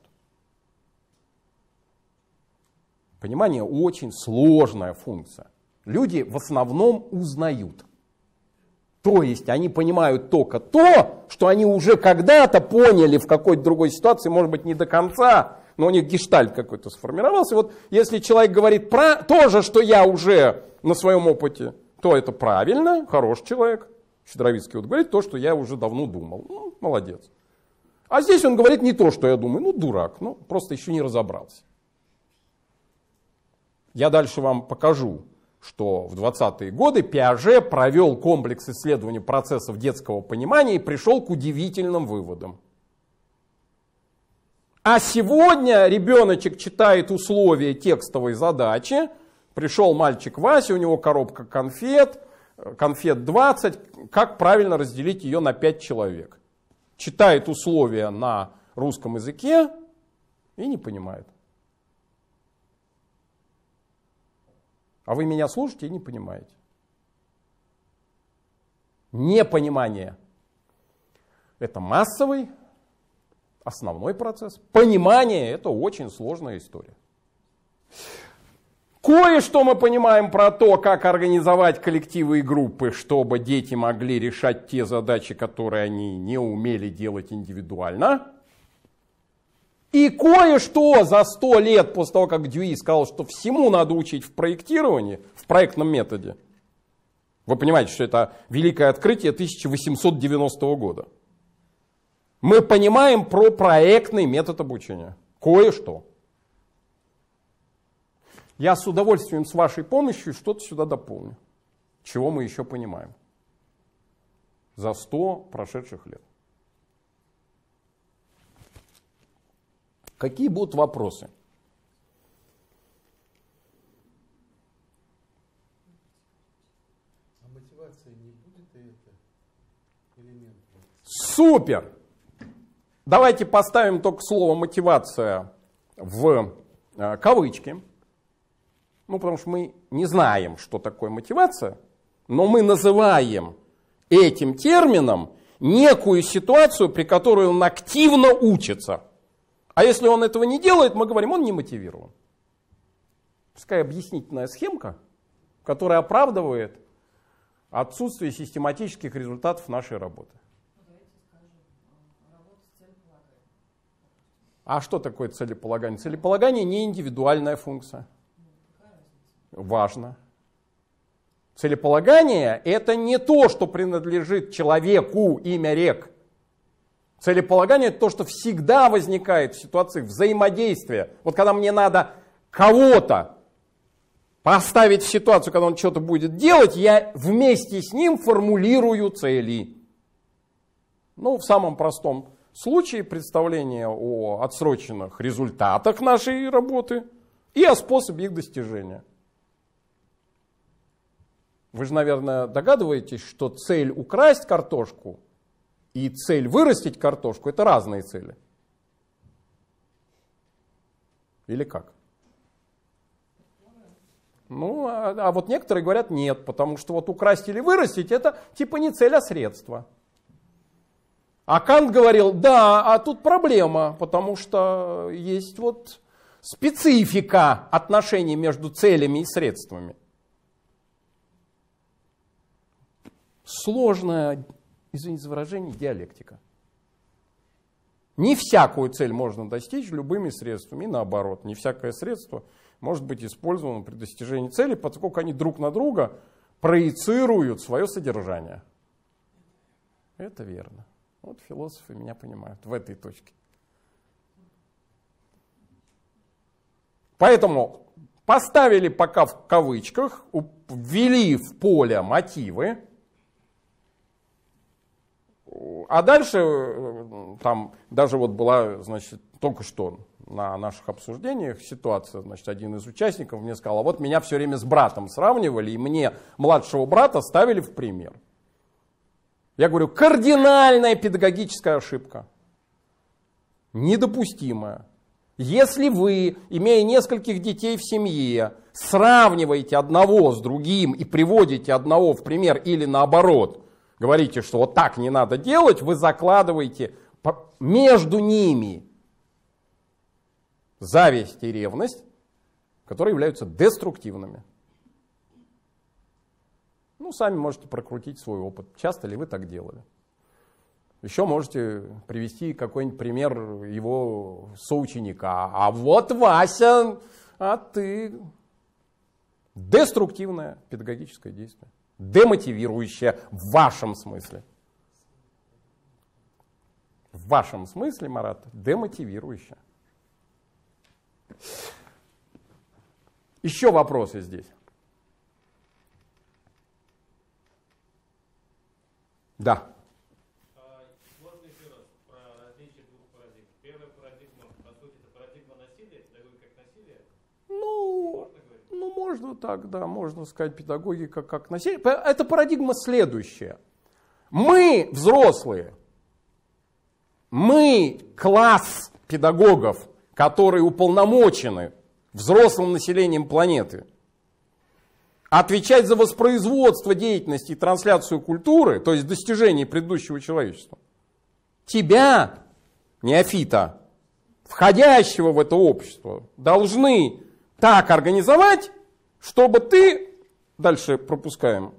Понимание очень сложная функция. Люди в основном узнают. То есть они понимают только то, что они уже когда-то поняли в какой-то другой ситуации, может быть не до конца, но у них гештальт какой-то сформировался. Вот если человек говорит про то же, что я уже на своем опыте, то это правильно, хороший человек. Щедровицкий вот говорит то, что я уже давно думал. Ну, молодец. А здесь он говорит не то, что я думаю. Ну, дурак, ну, просто еще не разобрался. Я дальше вам покажу, что в 20-е годы Пиаже провел комплекс исследований процессов детского понимания и пришел к удивительным выводам. А сегодня ребеночек читает условия текстовой задачи. Пришел мальчик Вася, у него коробка конфет 20, как правильно разделить ее на 5 человек. Читает условия на русском языке и не понимает. А вы меня слушаете и не понимаете. Непонимание – это массовый, основной процесс. Понимание – это очень сложная история. Кое-что мы понимаем про то, как организовать коллективы и группы, чтобы дети могли решать те задачи, которые они не умели делать индивидуально. И кое-что за 100 лет после того, как Дьюи сказал, что всему надо учить в проектировании, в проектном методе. Вы понимаете, что это великое открытие 1890 года. Мы понимаем про проектный метод обучения. Кое-что. Я с удовольствием с вашей помощью что-то сюда дополню. Чего мы еще понимаем за 100 прошедших лет. Какие будут вопросы? А мотивация не будет это элемент? Супер! Давайте поставим только слово мотивация в кавычки. Ну, потому что мы не знаем, что такое мотивация, но мы называем этим термином некую ситуацию, при которой он активно учится. А если он этого не делает, мы говорим, он не мотивирован. Пускай объяснительная схемка, которая оправдывает отсутствие систематических результатов нашей работы. А что такое целеполагание? Целеполагание не индивидуальная функция. Важно. Целеполагание – это не то, что принадлежит человеку, имя рек. Целеполагание – это то, что всегда возникает в ситуации взаимодействия. Вот когда мне надо кого-то поставить в ситуацию, когда он что-то будет делать, я вместе с ним формулирую цели. Ну, в самом простом случае представление о отсроченных результатах нашей работы и о способе их достижения. Вы же, наверное, догадываетесь, что цель украсть картошку и цель вырастить картошку – это разные цели. Или как? Ну, а вот некоторые говорят нет, потому что вот украсть или вырастить – это типа не цель, а средство. А Кант говорил, да, а тут проблема, потому что есть вот специфика отношений между целями и средствами. Сложная, извините за выражение, диалектика. Не всякую цель можно достичь любыми средствами, и наоборот, не всякое средство может быть использовано при достижении цели, поскольку они друг на друга проецируют свое содержание. Это верно. Вот философы меня понимают в этой точке. Поэтому поставили пока в кавычках, ввели в поле мотивы, а дальше там даже вот была, значит, только что на наших обсуждениях ситуация, значит, один из участников мне сказал, а вот меня все время с братом сравнивали, и мне младшего брата ставили в пример. Я говорю, кардинальная педагогическая ошибка, недопустимая. Если вы, имея нескольких детей в семье, сравниваете одного с другим и приводите одного в пример или наоборот, говорите, что вот так не надо делать, вы закладываете между ними зависть и ревность, которые являются деструктивными. Ну, сами можете прокрутить свой опыт. Часто ли вы так делали? Еще можете привести какой-нибудь пример его соученика. А вот Вася, а ты... Деструктивное педагогическое действие. Демотивирующее в вашем смысле. В вашем смысле, Марат, демотивирующее. Еще вопросы здесь. Да. Можно еще раз про различие двух парадигм. Первая парадигма, по сути, это парадигма насилия, педагогика как насилие. Ну, можно так, да, можно сказать педагогика как насилие. Это парадигма следующая. Мы, взрослые, мы класс педагогов, которые уполномочены взрослым населением планеты отвечать за воспроизводство деятельности и трансляцию культуры, то есть достижений предыдущего человечества. Тебя, неофита, входящего в это общество, должны так организовать, чтобы ты, дальше пропускаем,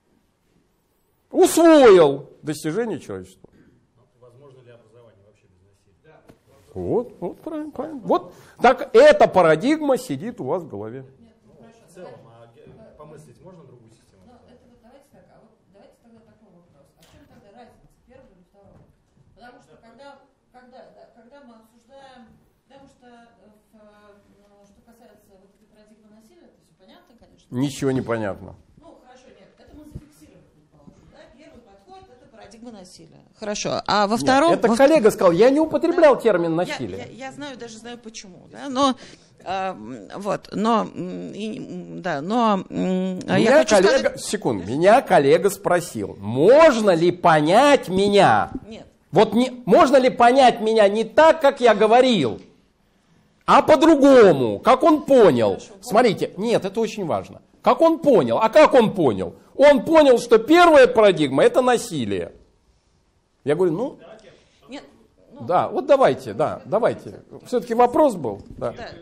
усвоил достижения человечества. Возможно ли образование вообще без насилия? Вот, правильно, правильно. Вот так эта парадигма сидит у вас в голове. В целом, помыслить можно другую систему? Ну, это вот давайте так, а вот давайте тогда такой вопрос. А в чем тогда разница первого или второго? Потому что когда мы обсуждаем, потому что что касается вот этой парадигмы насилия, это все понятно, конечно. Ничего не понятно. Ну, хорошо, нет, это мы зафиксировали, предположим, да? Первый подход – это парадигма насилия. Хорошо, а во втором… Нет, это коллега сказал, я не употреблял термин насилие. Я знаю, даже знаю почему, да, но… вот, но, да, но я хочу сказать… Секунду, меня коллега спросил, можно ли понять меня? Нет. Вот можно ли понять меня не так, как я говорил, а по-другому, как он понял? Хорошо. Смотрите, нет, это очень важно. Как он понял? А как он понял? Он понял, что первая парадигма – это насилие. Я говорю, ну… Нет, ну, Да, вот давайте, да, давайте. Все-таки вопрос был. Да. да.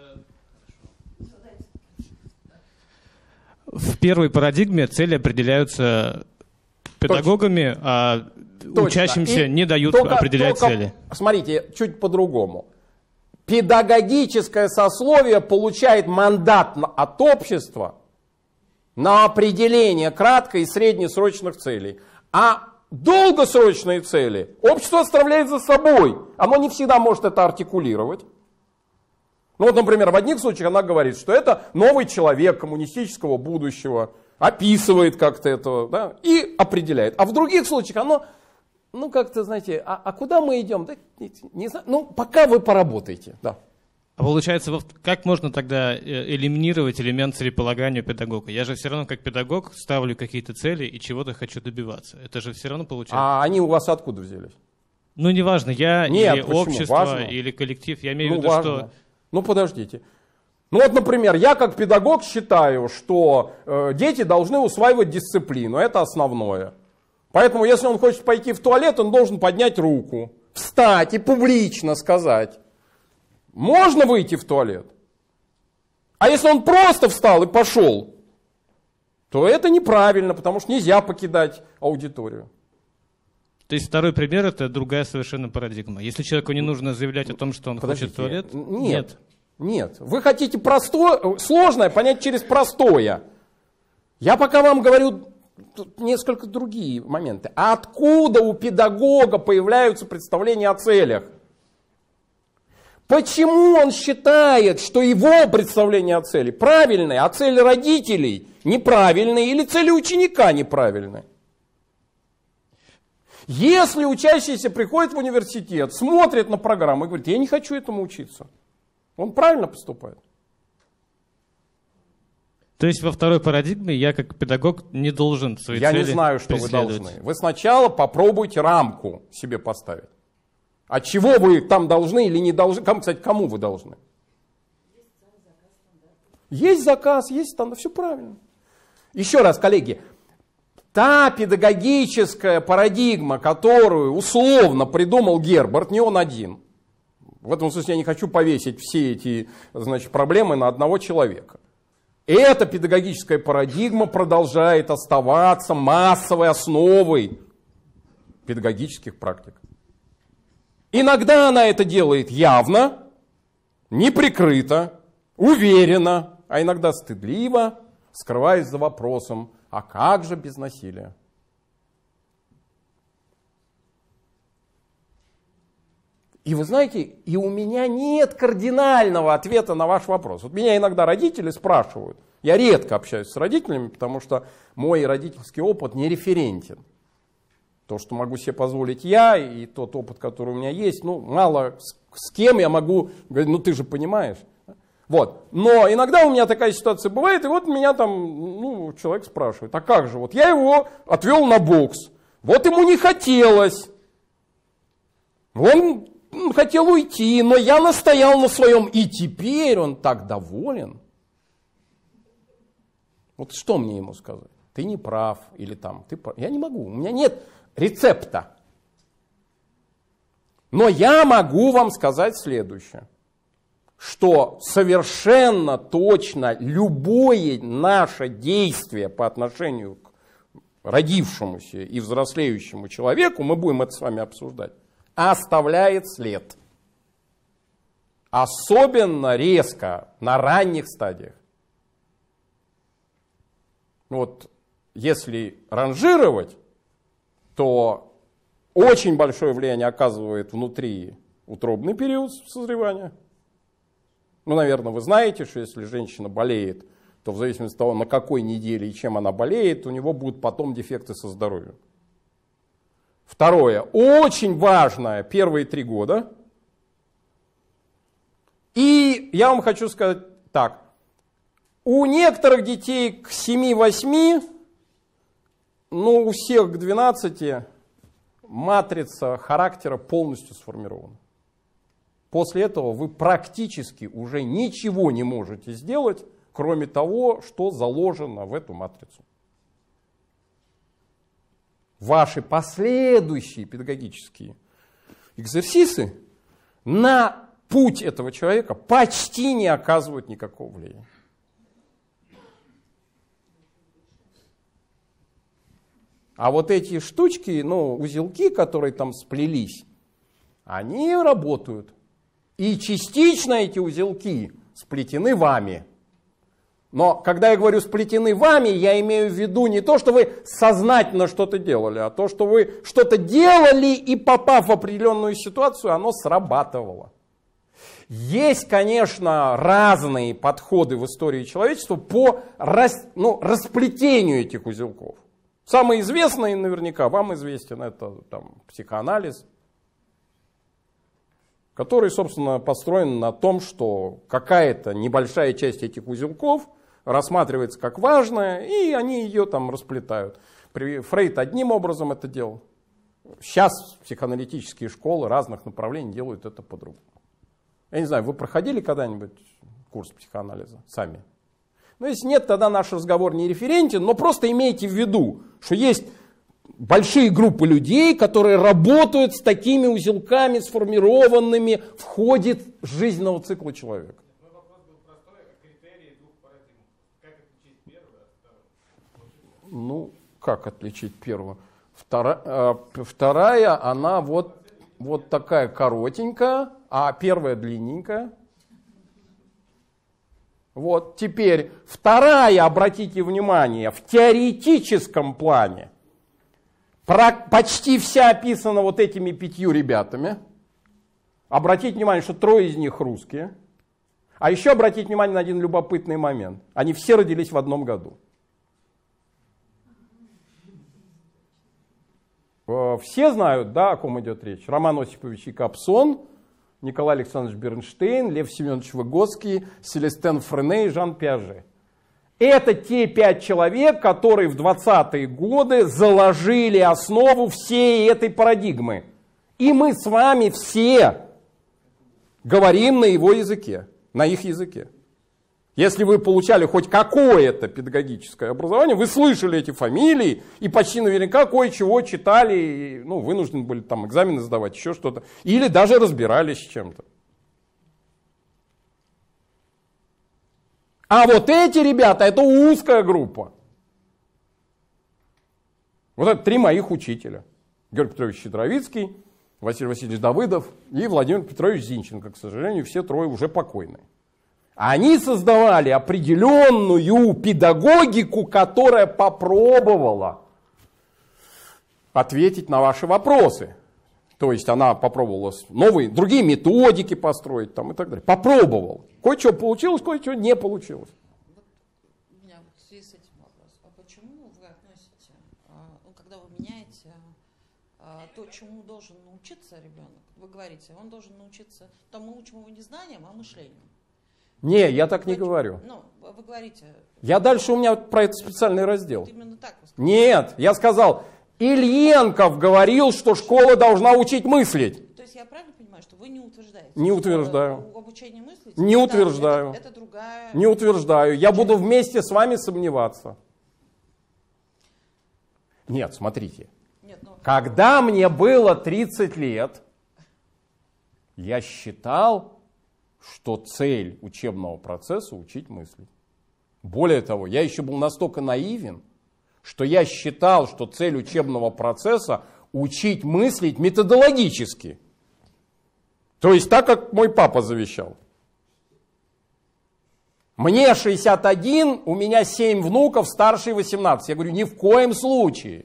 В первой парадигме цели определяются педагогами, а Точно. учащимся И не дают только- определять только, цели. Смотрите, чуть по-другому. Педагогическое сословие получает мандат от общества на определение краткой и среднесрочных целей. А долгосрочные цели общество оставляет за собой. Оно не всегда может это артикулировать. Ну вот, например, в одних случаях она говорит, что это новый человек коммунистического будущего, описывает как-то это, да, и определяет. А в других случаях оно ну как-то, знаете, а куда мы идем? Да, не знаю. Ну, пока вы поработаете, да. А получается, как можно тогда элиминировать элемент целеполагания педагога? Я же все равно как педагог ставлю какие-то цели и чего-то хочу добиваться. Это же все равно получается. А они у вас откуда взялись? Ну, неважно, я Нет, или почему? общество, Важно. или коллектив. Я имею в Ну, виду, важно. что... Ну, подождите. Ну, вот, например, я как педагог считаю, что дети должны усваивать дисциплину. Это основное. Поэтому, если он хочет пойти в туалет, он должен поднять руку, встать и публично сказать: можно выйти в туалет? А если он просто встал и пошел, то это неправильно, потому что нельзя покидать аудиторию. То есть второй пример — это другая совершенно парадигма. Если человеку не нужно заявлять о том, что он хочет в туалет... Нет. Вы хотите простое, сложное понять через простое. Я пока вам говорю тут несколько другие моменты. А откуда у педагога появляются представления о целях? Почему он считает, что его представление о цели правильное, а цели родителей неправильные или цели ученика неправильные? Если учащийся приходит в университет, смотрит на программу и говорит: я не хочу этому учиться, он правильно поступает. То есть во второй парадигме я как педагог не должен свои цели Я не знаю, что вы должны. Вы сначала попробуйте рамку себе поставить. А чего вы там должны или не должны? Кстати, кому вы должны? Есть заказ, есть стандарт, все правильно. Еще раз, коллеги, та педагогическая парадигма, которую условно придумал Гербарт, не он один. В этом смысле я не хочу повесить все эти, значит, проблемы на одного человека. Эта педагогическая парадигма продолжает оставаться массовой основой педагогических практик. Иногда она это делает явно, неприкрыто, уверенно, а иногда стыдливо, скрываясь за вопросом: а как же без насилия? И вы знаете, и у меня нет кардинального ответа на ваш вопрос. Вот меня иногда родители спрашивают. Я редко общаюсь с родителями, потому что мой родительский опыт не референтен. То, что могу себе позволить я, и тот опыт, который у меня есть, ну, мало с кем я могу говорить: ну, ты же понимаешь. Вот. Но иногда у меня такая ситуация бывает, и вот меня там, ну, человек спрашивает: а как же, вот я его отвел на бокс, вот ему не хотелось, он хотел уйти, но я настоял на своем, и теперь он так доволен. Вот что мне ему сказать? Ты не прав, или там, ты прав. Я не могу, у меня нет рецепта. Но я могу вам сказать следующее, что совершенно точно любое наше действие по отношению к родившемуся и взрослеющему человеку, мы будем это с вами обсуждать, оставляет след. Особенно резко на ранних стадиях. Вот если ранжировать, то очень большое влияние оказывает внутриутробный период созревания. Ну, наверное, вы знаете, что если женщина болеет, то в зависимости от того, на какой неделе и чем она болеет, у него будут потом дефекты со здоровьем. Второе, очень важное, первые 3 года. И я вам хочу сказать так. У некоторых детей к 7-8, ну, у всех к 12 матрица характера полностью сформирована. После этого вы практически уже ничего не можете сделать, кроме того, что заложено в эту матрицу. Ваши последующие педагогические экзерсисы на путь этого человека почти не оказывают никакого влияния. А вот эти штучки, ну, узелки, которые там сплелись, они работают. И частично эти узелки сплетены вами. Но когда я говорю сплетены вами, я имею в виду не то, что вы сознательно что-то делали, а то, что вы что-то делали и, попав в определенную ситуацию, оно срабатывало. Есть, конечно, разные подходы в истории человечества по расплетению этих узелков. Самый известный наверняка вам известен, это там, психоанализ, который, собственно, построен на том, что какая-то небольшая часть этих узелков рассматривается как важная, и они ее там расплетают. Фрейд одним образом это делал. Сейчас психоаналитические школы разных направлений делают это по-другому. Я не знаю, вы проходили когда-нибудь курс психоанализа сами? Ну, если нет, тогда наш разговор не референтен, но просто имейте в виду, что есть большие группы людей, которые работают с такими узелками, сформированными в ходе жизненного цикла человека. Мой вопрос был простой, критерии двух парадигм. Как отличить первое от второго? Ну, как отличить первую? Вторая, она вот такая коротенькая, а первая длинненькая. Вот, теперь вторая, обратите внимание, в теоретическом плане почти вся описана вот этими 5 ребятами. Обратите внимание, что 3 из них русские. А еще обратите внимание на один любопытный момент. Они все родились в одном году. Все знают, да, о ком идет речь. Роман Осипович Якобсон, Николай Александрович Бернштейн, Лев Семенович Выгодский, Селестен Френе и Жан Пиаже. Это те 5 человек, которые в 20-е годы заложили основу всей этой парадигмы. И мы с вами все говорим на его языке, на их языке. Если вы получали хоть какое-то педагогическое образование, вы слышали эти фамилии и почти наверняка кое-чего читали, и, ну, вынуждены были там экзамены сдавать, еще что-то, или даже разбирались с чем-то. А вот эти ребята, это узкая группа. Вот это 3 моих учителя. Георгий Петрович Щедровицкий, Василий Васильевич Давыдов и Владимир Петрович Зинченко. К сожалению, все 3 уже покойные. Они создавали определенную педагогику, которая попробовала ответить на ваши вопросы. То есть она попробовала другие методики построить там, и так далее. Попробовала. Кое-что получилось, кое-что не получилось. Вот у меня в связи с этим вопрос. А почему вы относите, когда вы меняете то, чему должен научиться ребенок, вы говорите, он должен научиться тому, чему не знанием, а мышлению? Не, я так не говорю. Ну, вы говорите... Дальше у меня про это специальный раздел. Вот именно так вы сказали. Нет, я сказал, Ильенков говорил, что школа должна учить мыслить. То есть я правильно понимаю, что вы не утверждаете? Не утверждаю. Обучение мыслить? Не утверждаю. Это другая... Не утверждаю. Я буду вместе с вами сомневаться. Нет, смотрите. Нет, ну... Когда мне было 30 лет, я считал, что цель учебного процесса — учить мыслить. Более того, я еще был настолько наивен, что я считал, что цель учебного процесса — учить мыслить методологически. То есть так, как мой папа завещал. Мне 61, у меня 7 внуков, старший 18. Я говорю, ни в коем случае.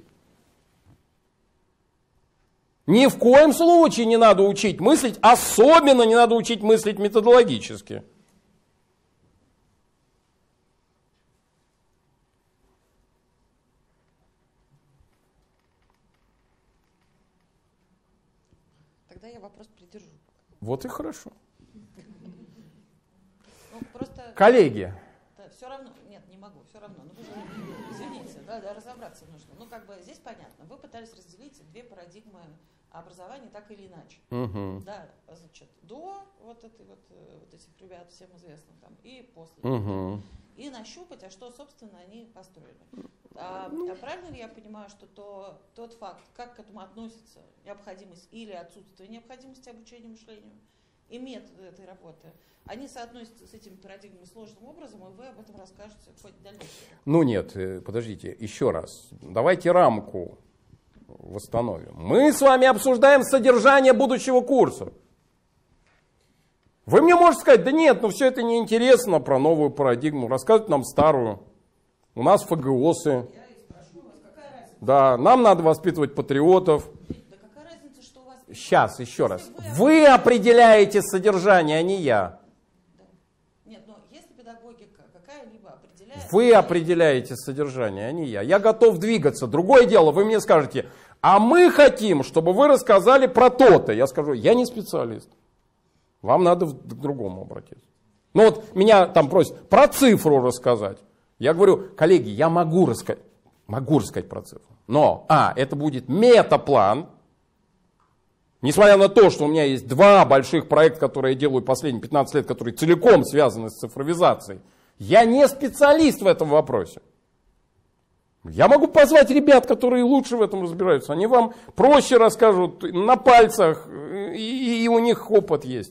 Ни в коем случае не надо учить мыслить, особенно не надо учить мыслить методологически. Тогда я вопрос придержу. Вот и хорошо. Ну, просто... Коллеги. Да, все равно, нет, не могу, все равно. Ну, вы же, извините, да, разобраться нужно. Ну, как бы здесь понятно. Вы пытались разделить 2 парадигмы образования так или иначе. Угу. Да, значит, до вот этих ребят, всем известных, там, и после. Угу. И нащупать, а что, собственно, они построили. Правильно ли я понимаю, что тот факт, как к этому относится необходимость или отсутствие необходимости обучения мышлению и методы этой работы, они соотносятся с этими парадигмами сложным образом, и вы об этом расскажете в ходе дальнейшего? Ну нет, подождите, еще раз. Давайте рамку восстановим. Мы с вами обсуждаем содержание будущего курса. Вы мне можете сказать, да нет, ну все это неинтересно про новую парадигму, рассказывать нам старую. У нас ФГОСы. Да, нам надо воспитывать патриотов. Да какая разница, что у вас... Сейчас, еще раз. Вы определяете содержание, а не я. Нет, но если педагогика какая-либо определяет... Вы определяете содержание, а не я. Я готов двигаться. Другое дело, вы мне скажете, а мы хотим, чтобы вы рассказали про то-то. Я скажу, я не специалист. Вам надо к другому обратиться. Ну вот меня там просят про цифру рассказать. Я говорю, коллеги, я могу рассказать про цифру. Но, это будет метаплан. Несмотря на то, что у меня есть 2 больших проекта, которые я делаю последние 15 лет, которые целиком связаны с цифровизацией, я не специалист в этом вопросе. Я могу позвать ребят, которые лучше в этом разбираются. Они вам проще расскажут на пальцах, и у них опыт есть.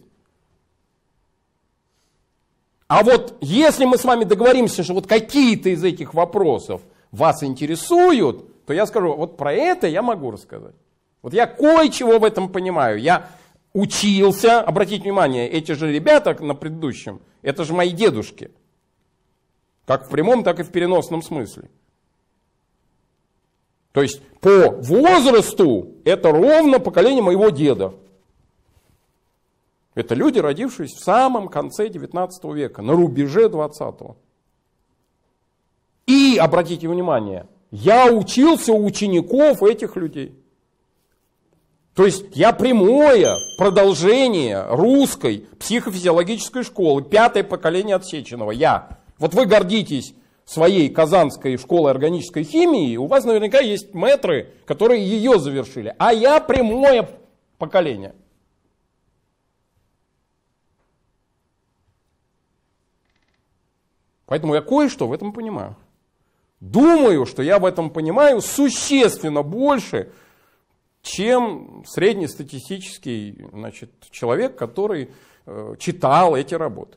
А вот если мы с вами договоримся, что вот какие-то из этих вопросов вас интересуют, то я скажу, вот про это я могу рассказать. Вот я кое-чего в этом понимаю. Я учился, обратите внимание, эти же ребята на предыдущем, это же мои дедушки. Как в прямом, так и в переносном смысле. То есть по возрасту это ровно поколение моего деда. Это люди, родившиеся в самом конце 19 века, на рубеже 20-го. И, обратите внимание, я учился у учеников этих людей. То есть я прямое продолжение русской психофизиологической школы, 5-е поколение Отсеченова. Я. Вот вы гордитесь своей Казанской школой органической химии, у вас наверняка есть мэтры, которые ее завершили. А я прямое поколение. Поэтому я кое-что в этом понимаю. Думаю, что я в этом понимаю существенно больше, чем среднестатистический, человек, который читал эти работы.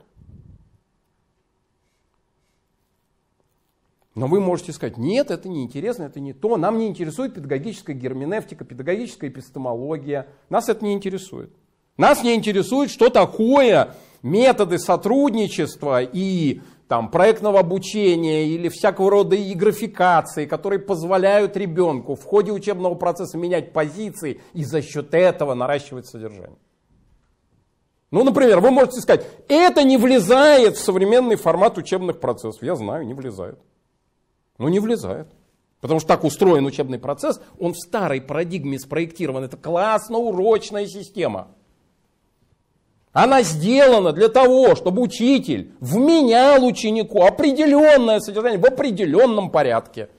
Но вы можете сказать, нет, это не интересно, это не то, нам не интересует педагогическая герменевтика, педагогическая эпистемология, нас это не интересует. Нас не интересует, что такое методы сотрудничества и проектного обучения или всякого рода и графикации, которые позволяют ребенку в ходе учебного процесса менять позиции и за счет этого наращивать содержание. Ну, например, вы можете сказать, это не влезает в современный формат учебных процессов. Я знаю, не влезает. Ну, не влезает. Потому что так устроен учебный процесс, он в старой парадигме спроектирован. Это классно-урочная система. Она сделана для того, чтобы учитель вменял ученику определенное содержание в определенном порядке.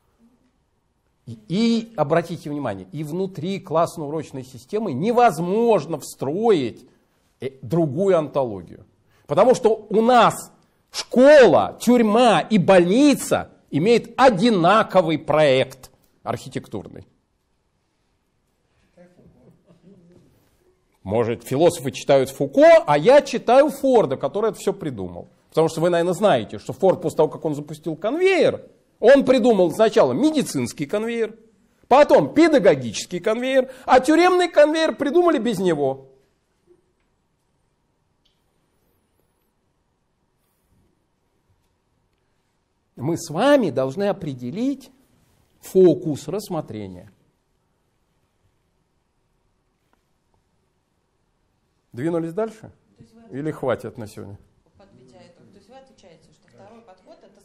И обратите внимание, и внутри классно-урочной системы невозможно встроить другую онтологию. Потому что у нас школа, тюрьма и больница имеют одинаковый проект архитектурный. Может, философы читают Фуко, а я читаю Форда, который это все придумал. Потому что вы, наверное, знаете, что Форд после того, как он запустил конвейер, он придумал сначала медицинский конвейер, потом педагогический конвейер, а тюремный конвейер придумали без него. Мы с вами должны определить фокус рассмотрения. Двинулись дальше? Или хватит на сегодня? Подведя итог, то есть вы отвечаете, что второй подход это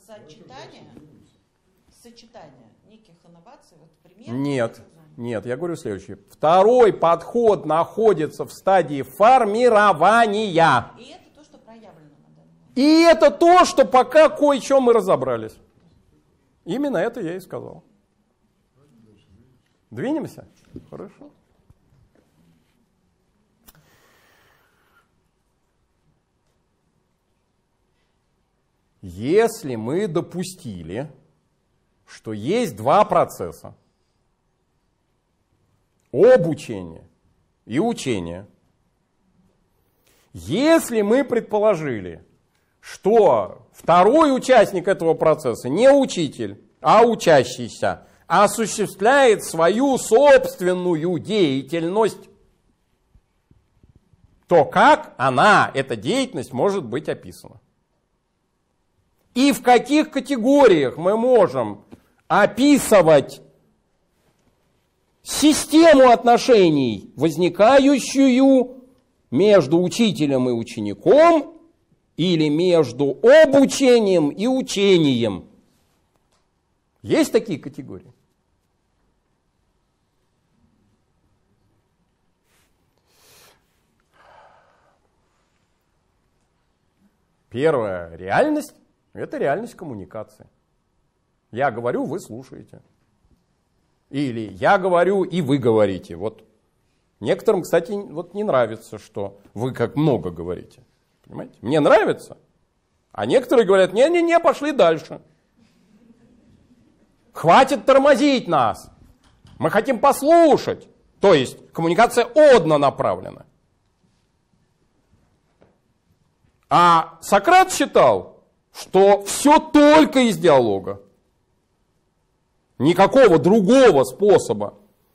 сочетание неких инноваций, вот пример. Нет, я говорю следующее. Второй подход находится в стадии формирования. И это то, что проявлено на данный момент. И это то, что пока кое-чем мы разобрались. Именно это я и сказал. Двинемся? Хорошо. Если мы допустили, что есть 2 процесса, обучение и учение, если мы предположили, что второй участник этого процесса не учитель, а учащийся, осуществляет свою собственную деятельность, то как эта деятельность может быть описана? И в каких категориях мы можем описывать систему отношений, возникающую между учителем и учеником, или между обучением и учением. Есть такие категории? Первая реальность – это реальность коммуникации. Я говорю, вы слушаете. Или я говорю, и вы говорите. Вот некоторым, кстати, вот не нравится, что вы как много говорите. Понимаете? Мне нравится. А некоторые говорят, не-не-не, пошли дальше. Хватит тормозить нас. Мы хотим послушать. То есть коммуникация однонаправлена. А Сократ считал, что все только из диалога. Никакого другого способа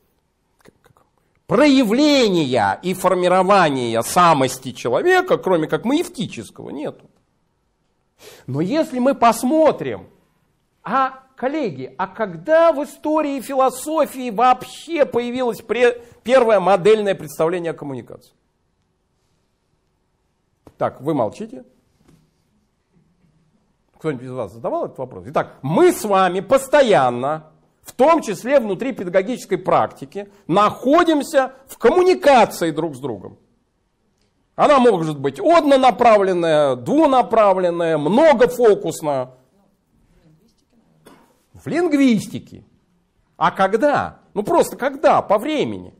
проявления и формирования самости человека, кроме как маевтического, нету. Но если мы посмотрим, коллеги, когда в истории философии вообще появилось первое модельное представление о коммуникации? Так, вы молчите. Кто-нибудь из вас задавал этот вопрос? Итак, мы с вами постоянно, в том числе внутри педагогической практики, находимся в коммуникации друг с другом. Она может быть однонаправленная, двунаправленная, многофокусная. В лингвистике. А когда? Ну просто когда? По времени.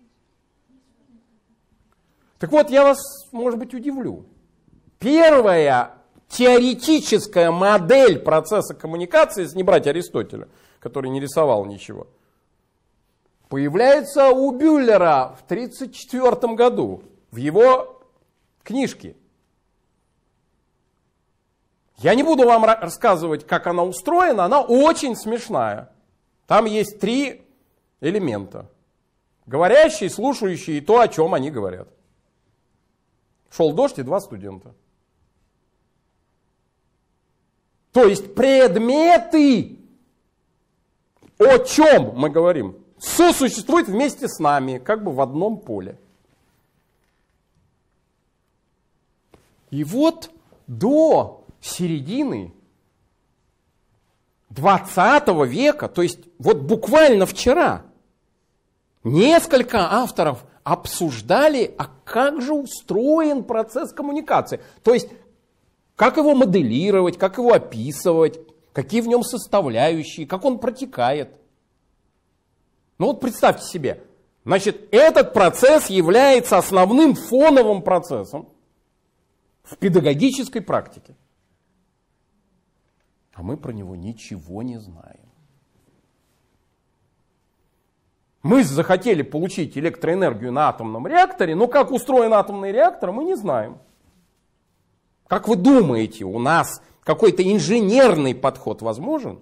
Так вот, я вас, может быть, удивлю. Первая теоретическая модель процесса коммуникации, если не брать Аристотеля, который не рисовал ничего, появляется у Бюллера в 1934 году в его книжке. Я не буду вам рассказывать, как она устроена, она очень смешная. Там есть 3 элемента. Говорящий, слушающий и то, о чем они говорят. Шел дождь и 2 студента. То есть предметы, о чем мы говорим, сосуществуют вместе с нами, как бы в одном поле. И вот до середины 20 века, то есть вот буквально вчера, несколько авторов обсуждали, а как же устроен процесс коммуникации. То есть, как его моделировать, как его описывать, какие в нем составляющие, как он протекает. Ну вот представьте себе, значит, этот процесс является основным фоновым процессом в педагогической практике. А мы про него ничего не знаем. Мы захотели получить электроэнергию на атомном реакторе, но как устроен атомный реактор, мы не знаем. Как вы думаете, у нас какой-то инженерный подход возможен?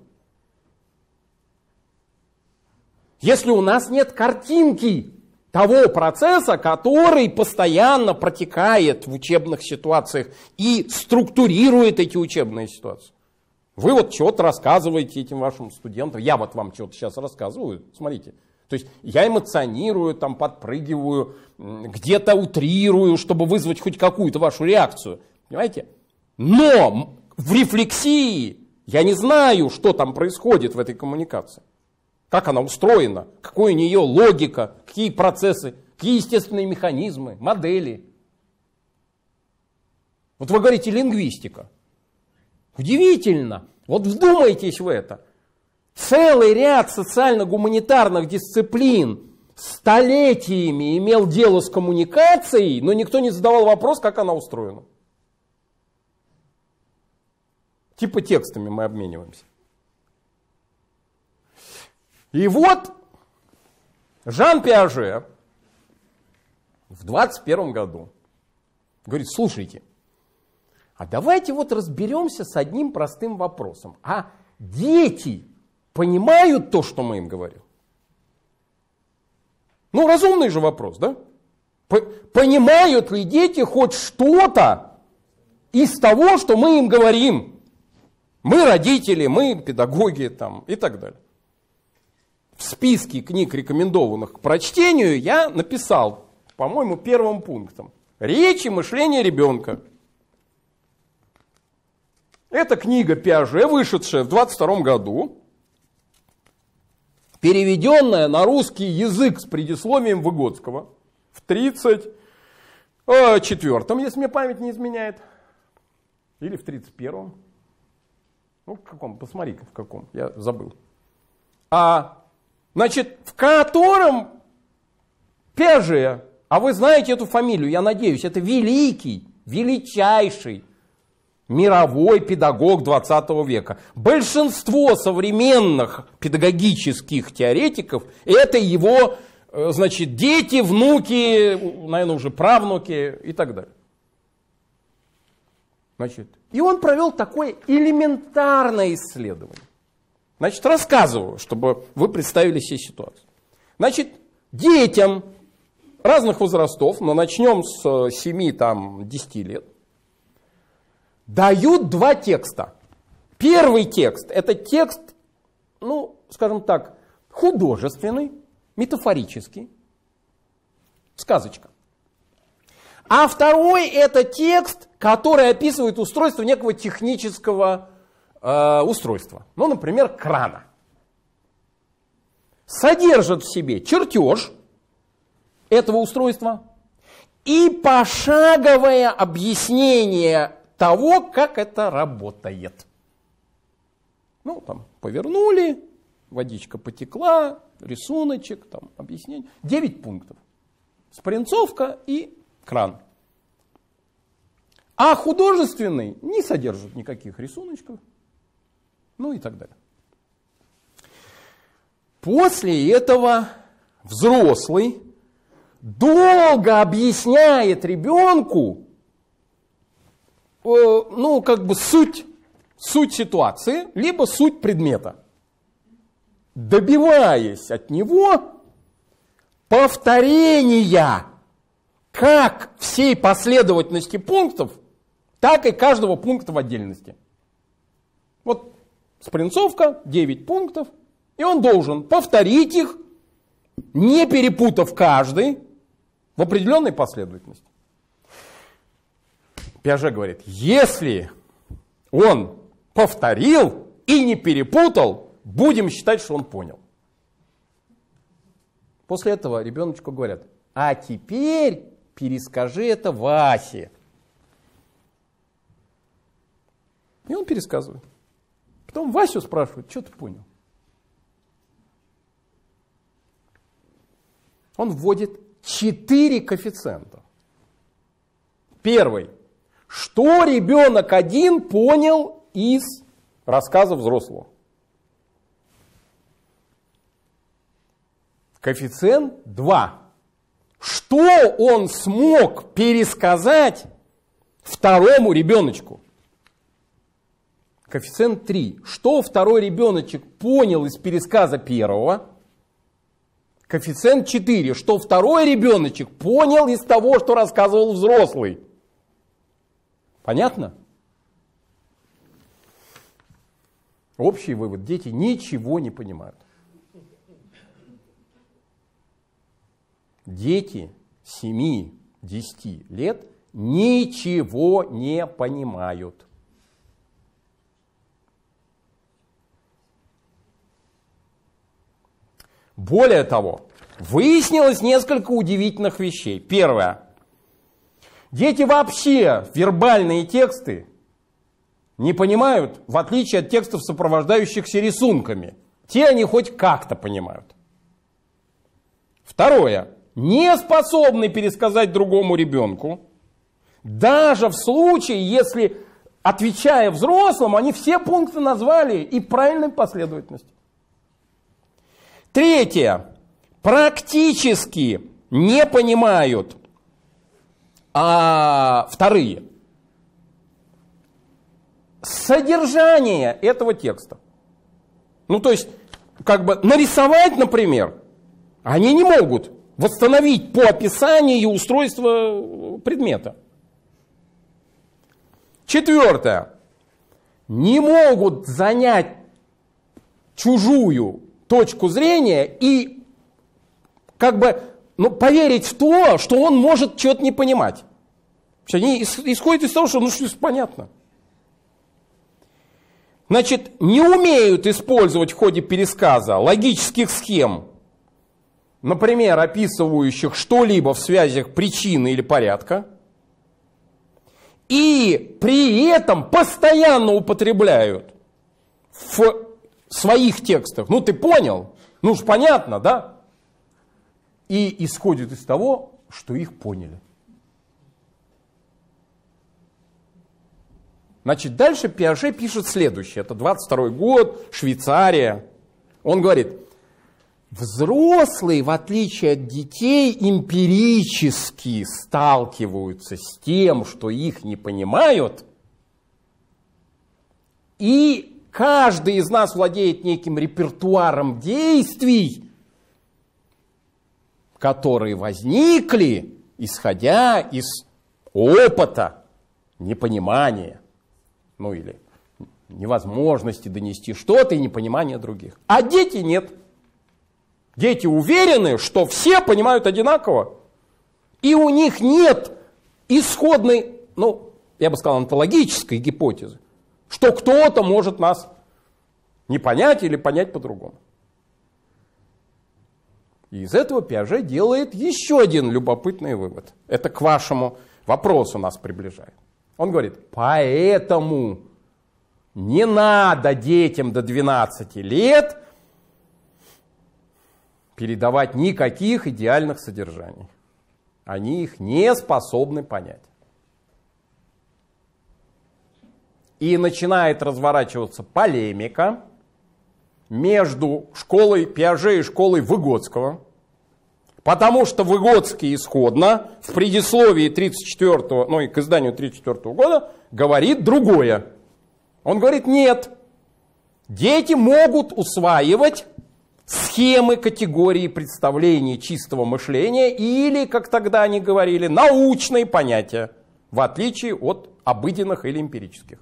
Если у нас нет картинки того процесса, который постоянно протекает в учебных ситуациях и структурирует эти учебные ситуации. Вы вот чего-то рассказываете этим вашим студентам, я вот вам что-то сейчас рассказываю, смотрите. То есть я эмоционирую, там, подпрыгиваю, где-то утрирую, чтобы вызвать хоть какую-то вашу реакцию. Понимаете? Но в рефлексии я не знаю, что там происходит в этой коммуникации. Как она устроена, какая у нее логика, какие процессы, какие естественные механизмы, модели. Вот вы говорите лингвистика. Удивительно. Вот вдумайтесь в это. Целый ряд социально-гуманитарных дисциплин столетиями имел дело с коммуникацией, но никто не задавал вопрос, как она устроена. Типа текстами мы обмениваемся. И вот Жан Пиаже в 21 году говорит, слушайте, а давайте вот разберемся с одним простым вопросом. А дети понимают то, что мы им говорим? Ну, разумный же вопрос, да? Понимают ли дети хоть что-то из того, что мы им говорим? Мы родители, мы педагоги там, и так далее. В списке книг, рекомендованных к прочтению, я написал, по-моему, первым пунктом. Речь и мышление ребенка. Это книга Пиаже, вышедшая в 22 году, переведенная на русский язык с предисловием Выгодского в 34-м, если мне память не изменяет, или в 31-м. Ну, в каком? Посмотри, в каком, я забыл. Значит, в котором Пиаже, а вы знаете эту фамилию, я надеюсь, это великий, величайший мировой педагог 20 века. Большинство современных педагогических теоретиков это его, значит, дети, внуки, наверное, уже правнуки и так далее. Значит, и он провел такое элементарное исследование. Значит, рассказываю, чтобы вы представили себе ситуацию. Значит, детям разных возрастов, но начнем с 7-10 лет, дают два текста. Первый текст – это текст, ну, скажем так, художественный, метафорический, сказочка. А второй – это текст, который описывает устройство некого технического устройства. Ну, например, крана. Содержит в себе чертеж этого устройства и пошаговое объяснение того, как это работает. Ну, там, повернули, водичка потекла, рисуночек, там, объяснение. 9 пунктов. Спринцовка и кран. А художественный не содержит никаких рисуночков. Ну и так далее. После этого взрослый долго объясняет ребенку, ну, как бы суть ситуации, либо суть предмета, добиваясь от него повторения как всей последовательности пунктов, так и каждого пункта в отдельности. Вот спринцовка, 9 пунктов, и он должен повторить их, не перепутав каждый в определенной последовательности. Пиаже говорит, если он повторил и не перепутал, будем считать, что он понял. После этого ребеночку говорят, а теперь перескажи это Васе. И он пересказывает. Потом Васю спрашивают, что ты понял? Он вводит 4 коэффициента. Первый. Что ребенок один понял из рассказа взрослого? Коэффициент 2. Что он смог пересказать второму ребеночку? Коэффициент 3. Что второй ребеночек понял из пересказа первого? Коэффициент 4. Что второй ребеночек понял из того, что рассказывал взрослый? Понятно? Общий вывод. Дети ничего не понимают. Дети 7-10 лет ничего не понимают. Более того, выяснилось несколько удивительных вещей. Первое. Дети вообще вербальные тексты не понимают, в отличие от текстов, сопровождающихся рисунками. Те они хоть как-то понимают. Второе. Не способны пересказать другому ребенку, даже в случае, если, отвечая взрослым, они все пункты назвали и в правильной последовательности. Третье. Практически не понимают вторые содержание этого текста. Ну, то есть, как бы нарисовать, например, они не могут восстановить по описанию устройство предмета. Четвертое. Не могут занять чужую точку зрения и как бы поверить в то, что он может что-то не понимать. Они исходят из того, что что понятно. значит, не умеют использовать в ходе пересказа логических схем, например, описывающих что-либо в связях причины или порядка, и при этом постоянно употребляют в своих текстах. Ну, ты понял? Ну, уж понятно, да? И исходят из того, что их поняли. Значит, дальше Пиаже пишет следующее. Это 22 год, Швейцария. Он говорит, взрослые, в отличие от детей, эмпирически сталкиваются с тем, что их не понимают, и каждый из нас владеет неким репертуаром действий, которые возникли, исходя из опыта непонимания, ну или невозможности донести что-то и непонимания других. А дети нет. Дети уверены, что все понимают одинаково, и у них нет исходной, ну, я бы сказал, онтологической гипотезы, что кто-то может нас не понять или понять по-другому. И из этого Пиаже делает еще один любопытный вывод. Это к вашему вопросу нас приближает. Он говорит, поэтому не надо детям до 12 лет передавать никаких идеальных содержаний. Они их не способны понять. И начинает разворачиваться полемика между школой Пиаже и школой Выготского, потому что Выготский исходно в предисловии 34-го, ну и к изданию 34-го года говорит другое. Он говорит, нет, дети могут усваивать схемы, категории, представления чистого мышления или, как тогда они говорили, научные понятия, в отличие от обыденных или эмпирических.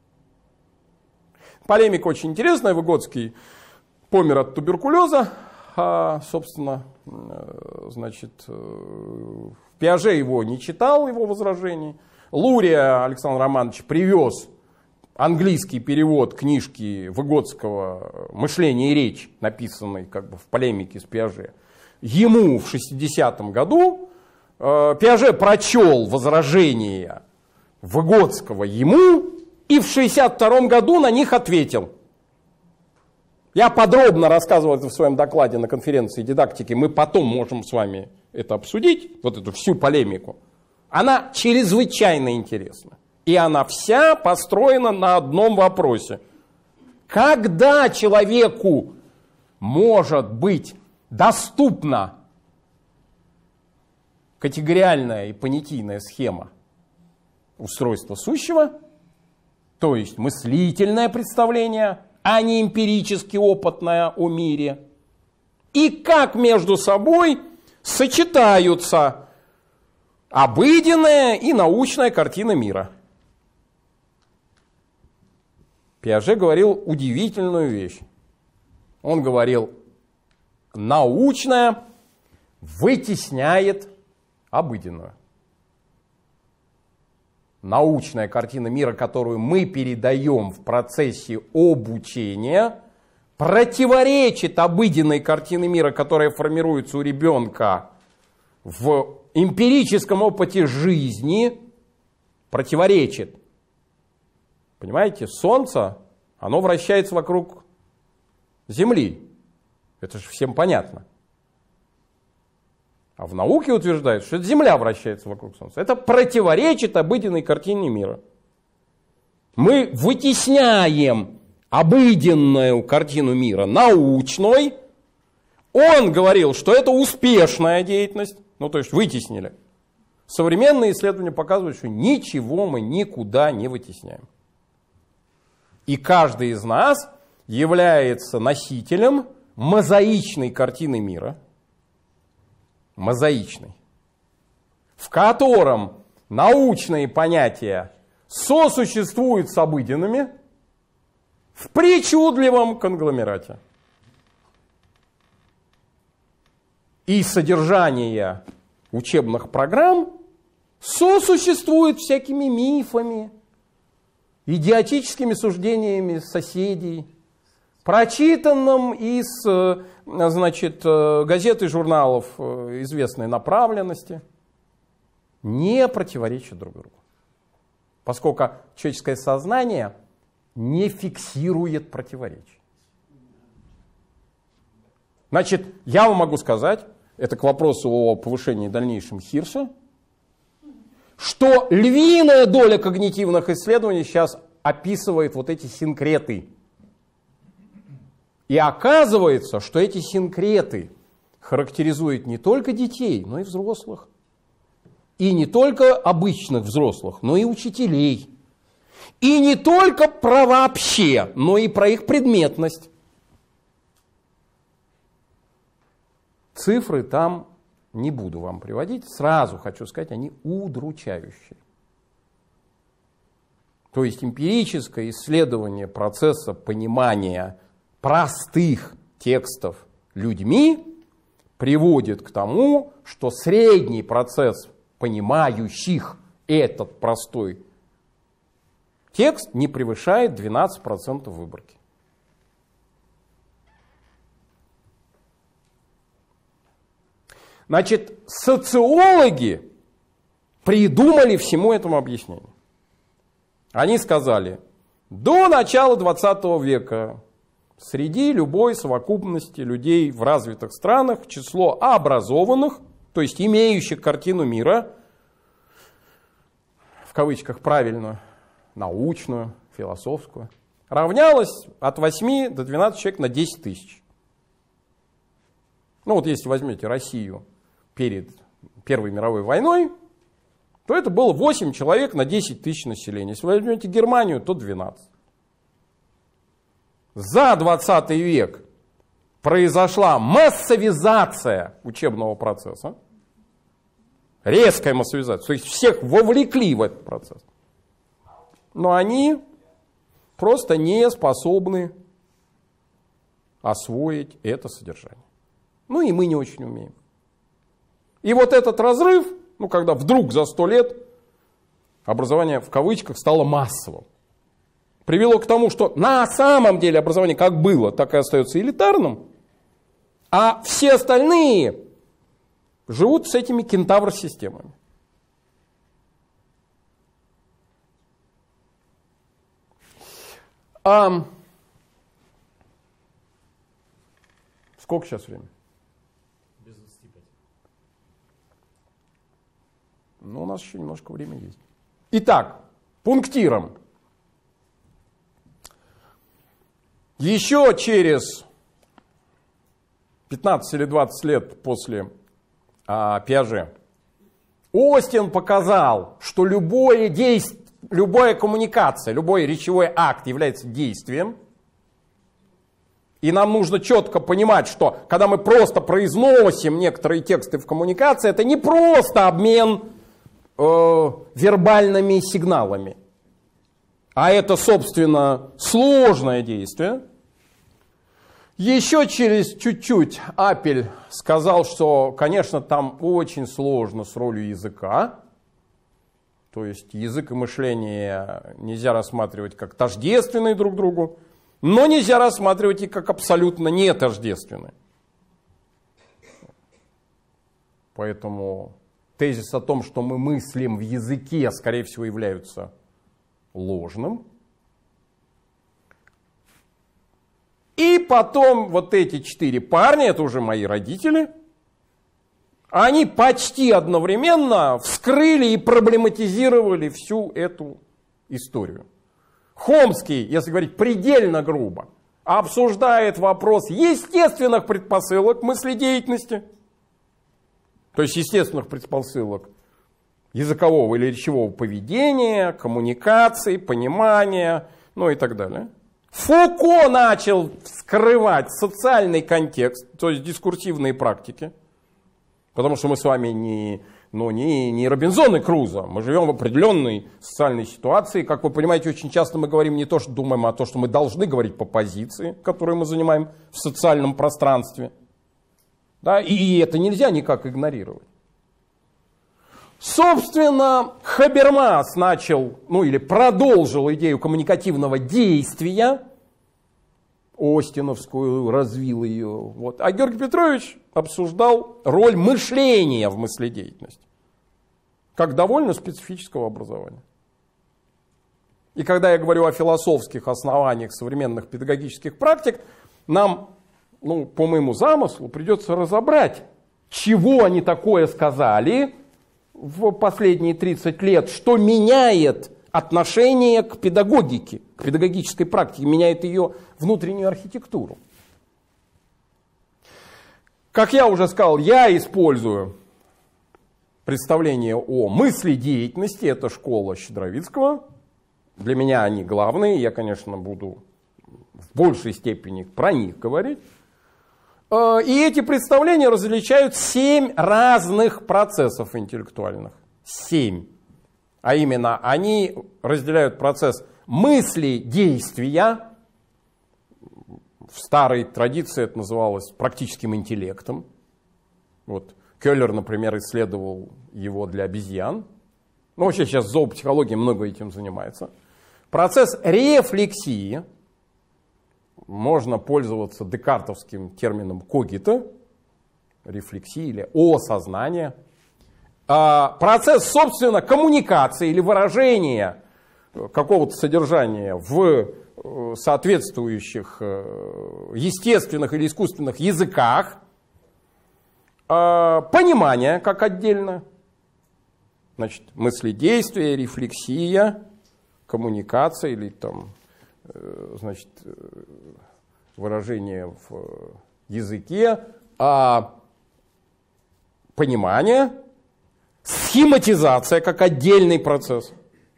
Полемика очень интересная. Выготский помер от туберкулеза, собственно, значит, Пиаже его не читал, его возражений. Лурия Александр Романович привез английский перевод книжки Выготского «Мышление и речь», написанной как бы в полемике с Пиаже, ему в 60-м году. Пиаже прочел возражения Выготского ему и в 62-м году на них ответил. Я подробно рассказывал это в своем докладе на конференции дидактики, мы потом можем с вами это обсудить, вот эту всю полемику. Она чрезвычайно интересна. И она вся построена на одном вопросе. Когда человеку может быть доступна категориальная и понятийная схема устройства сущего, то есть мыслительное представление, а не эмпирически опытное о мире, и как между собой сочетаются обыденная и научная картина мира. Пиаже говорил удивительную вещь. Он говорил, научное вытесняет обыденную. Научная картина мира, которую мы передаем в процессе обучения, противоречит обыденной картине мира, которая формируется у ребенка в эмпирическом опыте жизни, противоречит. Понимаете, Солнце, оно вращается вокруг Земли. Это же всем понятно. А в науке утверждают, что это Земля вращается вокруг Солнца. Это противоречит обыденной картине мира. Мы вытесняем обыденную картину мира научной. Он говорил, что это успешная деятельность. Ну, то есть вытеснили. Современные исследования показывают, что ничего мы никуда не вытесняем. И каждый из нас является носителем мозаичной картины мира. Мозаичный, в котором научные понятия сосуществуют с обыденными в причудливом конгломерате. И содержание учебных программ сосуществует всякими мифами, идиотическими суждениями соседей, прочитанным из, значит, газет и журналов известной направленности, не противоречат друг другу. Поскольку человеческое сознание не фиксирует противоречий. Значит, я вам могу сказать, это к вопросу о повышении дальнейшем Хирша, что львиная доля когнитивных исследований сейчас описывает вот эти синкреты. И оказывается, что эти синкреты характеризуют не только детей, но и взрослых. И не только обычных взрослых, но и учителей. И не только про вообще, но и про их предметность. Цифры там не буду вам приводить, сразу хочу сказать, они удручающие. То есть эмпирическое исследование процесса понимания простых текстов людьми приводит к тому, что средний процесс понимающих этот простой текст не превышает 12% выборки. Значит, социологи придумали всему этому объяснение. Они сказали, до начала 20 века среди любой совокупности людей в развитых странах число образованных, то есть имеющих картину мира, в кавычках правильную, научную, философскую, равнялось от 8 до 12 человек на 10 тысяч. Ну вот если возьмете Россию перед Первой мировой войной, то это было 8 человек на 10 тысяч населения. Если возьмете Германию, то 12. За 20 век произошла массовизация учебного процесса, резкая массовизация, то есть всех вовлекли в этот процесс. Но они просто не способны освоить это содержание. Ну и мы не очень умеем. И вот этот разрыв, ну когда вдруг за 100 лет образование в кавычках стало массовым, привело к тому, что на самом деле образование как было, так и остается элитарным, а все остальные живут с этими кентавр-системами. Сколько сейчас времени? Без 25. Ну, у нас еще немножко времени есть. Итак, пунктиром. Еще через 15 или 20 лет после Пиаже Остин показал, что любое действие, любая коммуникация, любой речевой акт является действием. И нам нужно четко понимать, что когда мы просто произносим некоторые тексты в коммуникации, это не просто обмен вербальными сигналами, а это, собственно, сложное действие. Еще через чуть-чуть Апель сказал, что, конечно, там очень сложно с ролью языка. То есть язык и мышление нельзя рассматривать как тождественные друг другу, но нельзя рассматривать и как абсолютно не тождественные. Поэтому тезис о том, что мы мыслим в языке, скорее всего, является ложным. И потом вот эти 4 парня, это уже мои родители, они почти одновременно вскрыли и проблематизировали всю эту историю. Хомский, если говорить предельно грубо, обсуждает вопрос естественных предпосылок мыследеятельности, то есть естественных предпосылок языкового или речевого поведения, коммуникации, понимания, ну и так далее. Фуко начал вскрывать социальный контекст, то есть дискурсивные практики, потому что мы с вами не Робинзон и Крузо, мы живем в определенной социальной ситуации. Как вы понимаете, очень часто мы говорим не то, что думаем, а то, что мы должны говорить по позиции, которую мы занимаем в социальном пространстве. Да? И это нельзя никак игнорировать. Собственно, Хабермас начал, или продолжил идею коммуникативного действия, остиновскую, развил ее. Вот. А Георгий Петрович обсуждал роль мышления в мыследеятельности, как довольно специфического образования. И когда я говорю о философских основаниях современных педагогических практик, нам, по моему замыслу, придется разобрать, чего они такое сказали в последние 30 лет, что меняет отношение к педагогике, к педагогической практике, меняет ее внутреннюю архитектуру. Как я уже сказал, я использую представление о мыследеятельности, это школа Щедровицкого. Для меня они главные, я, конечно, буду в большей степени про них говорить. И эти представления различают 7 разных процессов интеллектуальных. 7. А именно, они разделяют процесс мысли-действия. В старой традиции это называлось практическим интеллектом. Вот Келлер, например, исследовал его для обезьян. Вообще сейчас зоопсихология много этим занимается. Процесс рефлексии. Можно пользоваться декартовским термином когито, рефлексии или осознание. Процесс, собственно, коммуникации или выражения какого-то содержания в соответствующих естественных или искусственных языках. Понимание как отдельно. Значит, мыследействие, рефлексия, коммуникация или выражение в языке, понимание, схематизация как отдельный процесс,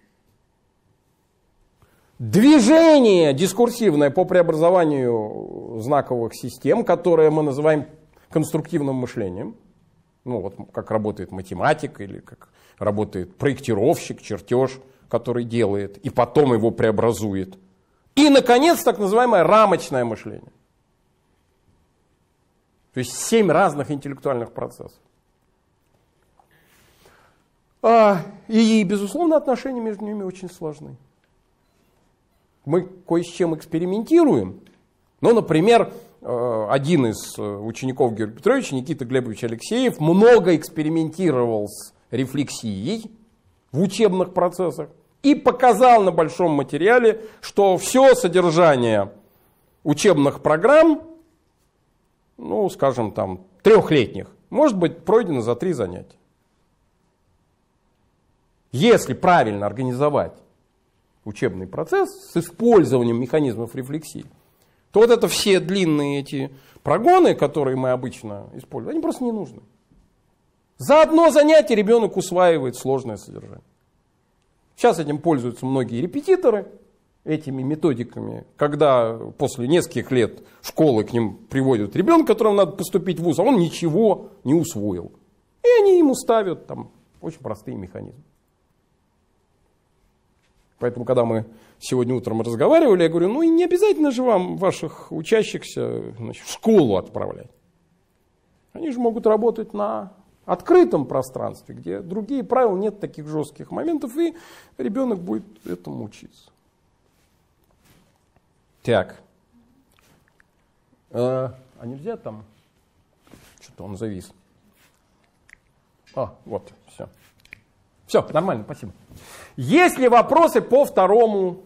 движение дискурсивное по преобразованию знаковых систем, которое мы называем конструктивным мышлением, как работает математик или как работает проектировщик, чертеж, который делает и потом его преобразует. И, наконец, так называемое рамочное мышление. То есть 7 разных интеллектуальных процессов. И, безусловно, отношения между ними очень сложны. Мы кое с чем экспериментируем. Например, один из учеников Георгия Петровича, Никита Глебович Алексеев, много экспериментировал с рефлексией в учебных процессах. И показал на большом материале, что все содержание учебных программ, скажем, 3-летних, может быть пройдено за 3 занятия. Если правильно организовать учебный процесс с использованием механизмов рефлексии, то это все длинные эти прогоны, которые мы обычно используем, они просто не нужны. За одно занятие ребенок усваивает сложное содержание. Сейчас этим пользуются многие репетиторы, этими методиками, когда после нескольких лет школы к ним приводят ребенка, которому надо поступить в вуз, а он ничего не усвоил. И они ему ставят очень простые механизмы. Поэтому, когда мы сегодня утром разговаривали, я говорю, и не обязательно же вам ваших учащихся в школу отправлять. Они же могут работать на открытом пространстве, где другие правила, нет таких жестких моментов, и ребенок будет этому учиться. Так. А нельзя там? Что-то он завис. Вот, все. Все, нормально, спасибо. Есть ли вопросы по 2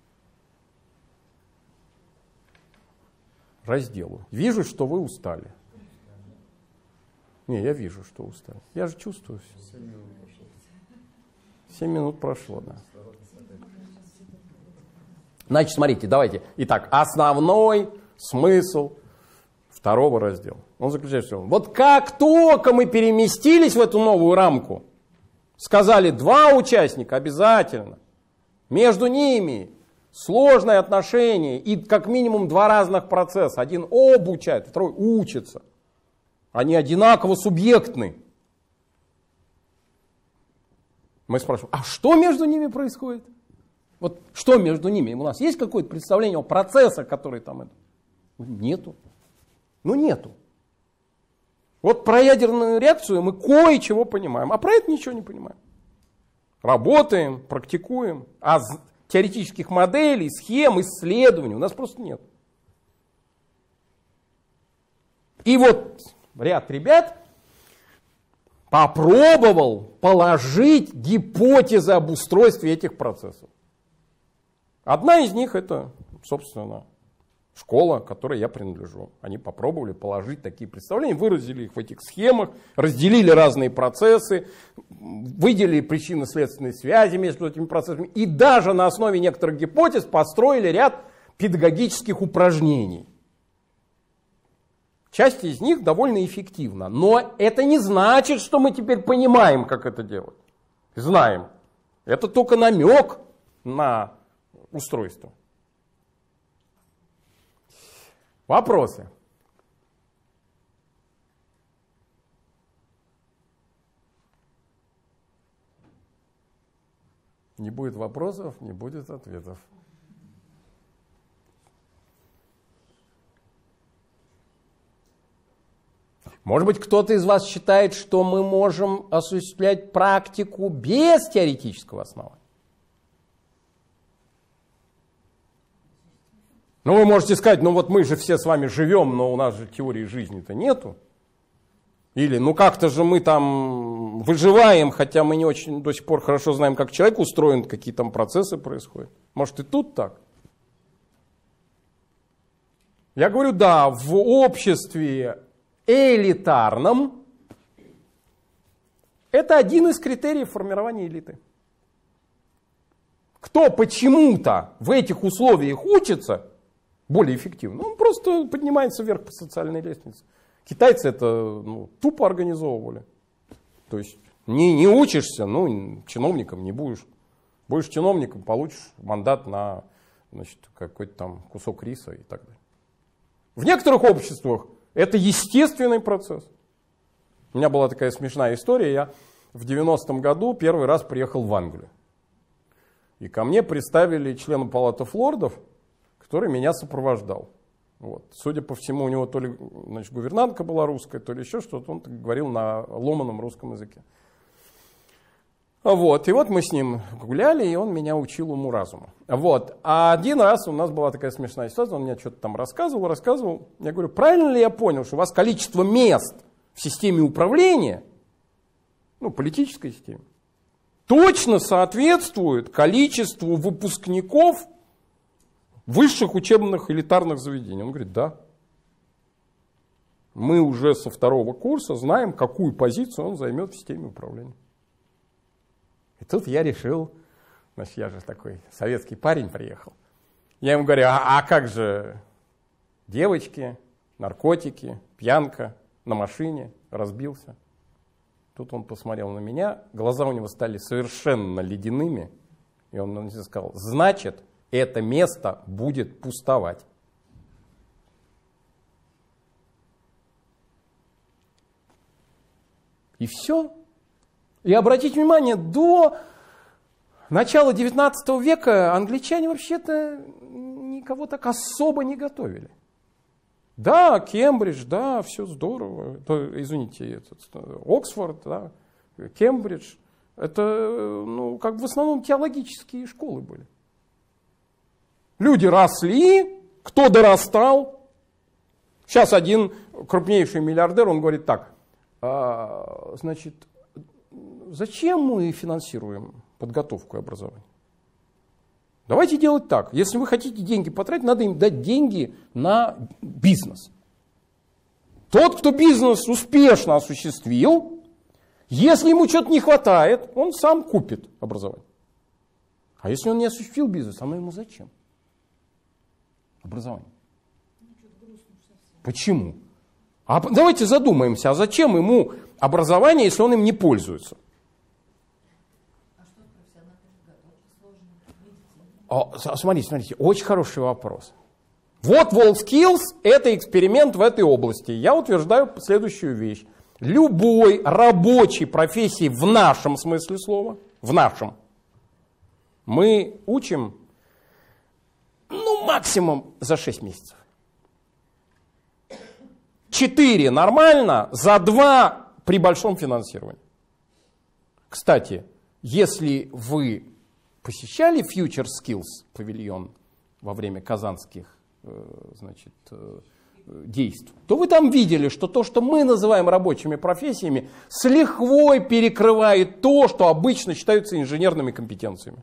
разделу? Вижу, что вы устали. Не, я вижу, что устали. Я же чувствую все. 7 минут прошло, да. Значит, смотрите, давайте. Итак, основной смысл 2 раздела. Он заключается в том. Вот как только мы переместились в эту новую рамку, сказали 2 участника обязательно, между ними сложные отношения и как минимум 2 разных процесса. Один обучает, второй учится. Они одинаково субъектны. Мы спрашиваем, а что между ними происходит? Вот что между ними? У нас есть какое-то представление о процессах, которые там... Нету. Нету. Вот про ядерную реакцию мы кое-чего понимаем, а про это ничего не понимаем. Работаем, практикуем, а теоретических моделей, схем, исследований у нас просто нет. И вот ряд ребят попробовал положить гипотезы об устройстве этих процессов. Одна из них это, собственно, школа, к которой я принадлежу. Они попробовали положить такие представления, выразили их в этих схемах, разделили разные процессы, выделили причинно-следственные связи между этими процессами и даже на основе некоторых гипотез построили ряд педагогических упражнений. Часть из них довольно эффективна, но это не значит, что мы теперь понимаем, как это делать. Знаем. Это только намек на устройство. Вопросы? Не будет вопросов, не будет ответов. Может быть, кто-то из вас считает, что мы можем осуществлять практику без теоретического основания? Ну, вы можете сказать, ну вот мы же все с вами живем, но у нас же теории жизни-то нету. Или, ну как-то же мы там выживаем, хотя мы не очень до сих пор хорошо знаем, как человек устроен, какие там процессы происходят. Может и тут так? Я говорю, да, в обществе элитарном это один из критериев формирования элиты. Кто почему-то в этих условиях учится более эффективно, он просто поднимается вверх по социальной лестнице. Китайцы это тупо организовывали. То есть не учишься, чиновником не будешь. Будешь чиновником, получишь мандат на какой-то там кусок риса и так далее. В некоторых обществах это естественный процесс. У меня была такая смешная история. Я в 90-м году первый раз приехал в Англию. И ко мне представили члена Палаты лордов, который меня сопровождал. Вот. Судя по всему, у него то ли гувернантка была русская, то ли еще что-то. Он говорил на ломаном русском языке. Вот. И вот мы с ним гуляли, и он меня учил уму-разуму. Вот. А один раз у нас была такая смешная ситуация, он мне что-то там рассказывал. Я говорю, правильно ли я понял, что у вас количество мест в системе управления, политической системе, точно соответствует количеству выпускников высших учебных элитарных заведений? Он говорит, да. Мы уже со 2-го курса знаем, какую позицию он займет в системе управления. И тут я решил, я же такой советский парень приехал. Я ему говорю, а как же девочки, наркотики, пьянка, на машине, разбился. Тут он посмотрел на меня, глаза у него стали совершенно ледяными, и он мне сказал, значит, это место будет пустовать. И все. И обратите внимание, до начала 19 века англичане вообще-то никого так особо не готовили. Да, Кембридж, да, все здорово. Извините, Оксфорд, да, Кембридж. Это, в основном теологические школы были. Люди росли, кто дорастал. Сейчас один крупнейший миллиардер, он говорит так, зачем мы финансируем подготовку и образование? Давайте делать так. Если вы хотите деньги потратить, надо им дать деньги на бизнес. Тот, кто бизнес успешно осуществил, если ему что-то не хватает, он сам купит образование. А если он не осуществил бизнес, оно ему зачем? Образование. Почему? Давайте задумаемся, а зачем ему образование, если он им не пользуется? Смотрите, очень хороший вопрос. Вот WorldSkills – это эксперимент в этой области. Я утверждаю следующую вещь. Любой рабочей профессии в нашем смысле слова, в нашем, мы учим, максимум за 6 месяцев. 4 нормально, за 2 при большом финансировании. Кстати, если вы посещали Future Skills павильон во время казанских действий, то вы там видели, что то, что мы называем рабочими профессиями, с лихвой перекрывает то, что обычно считаются инженерными компетенциями.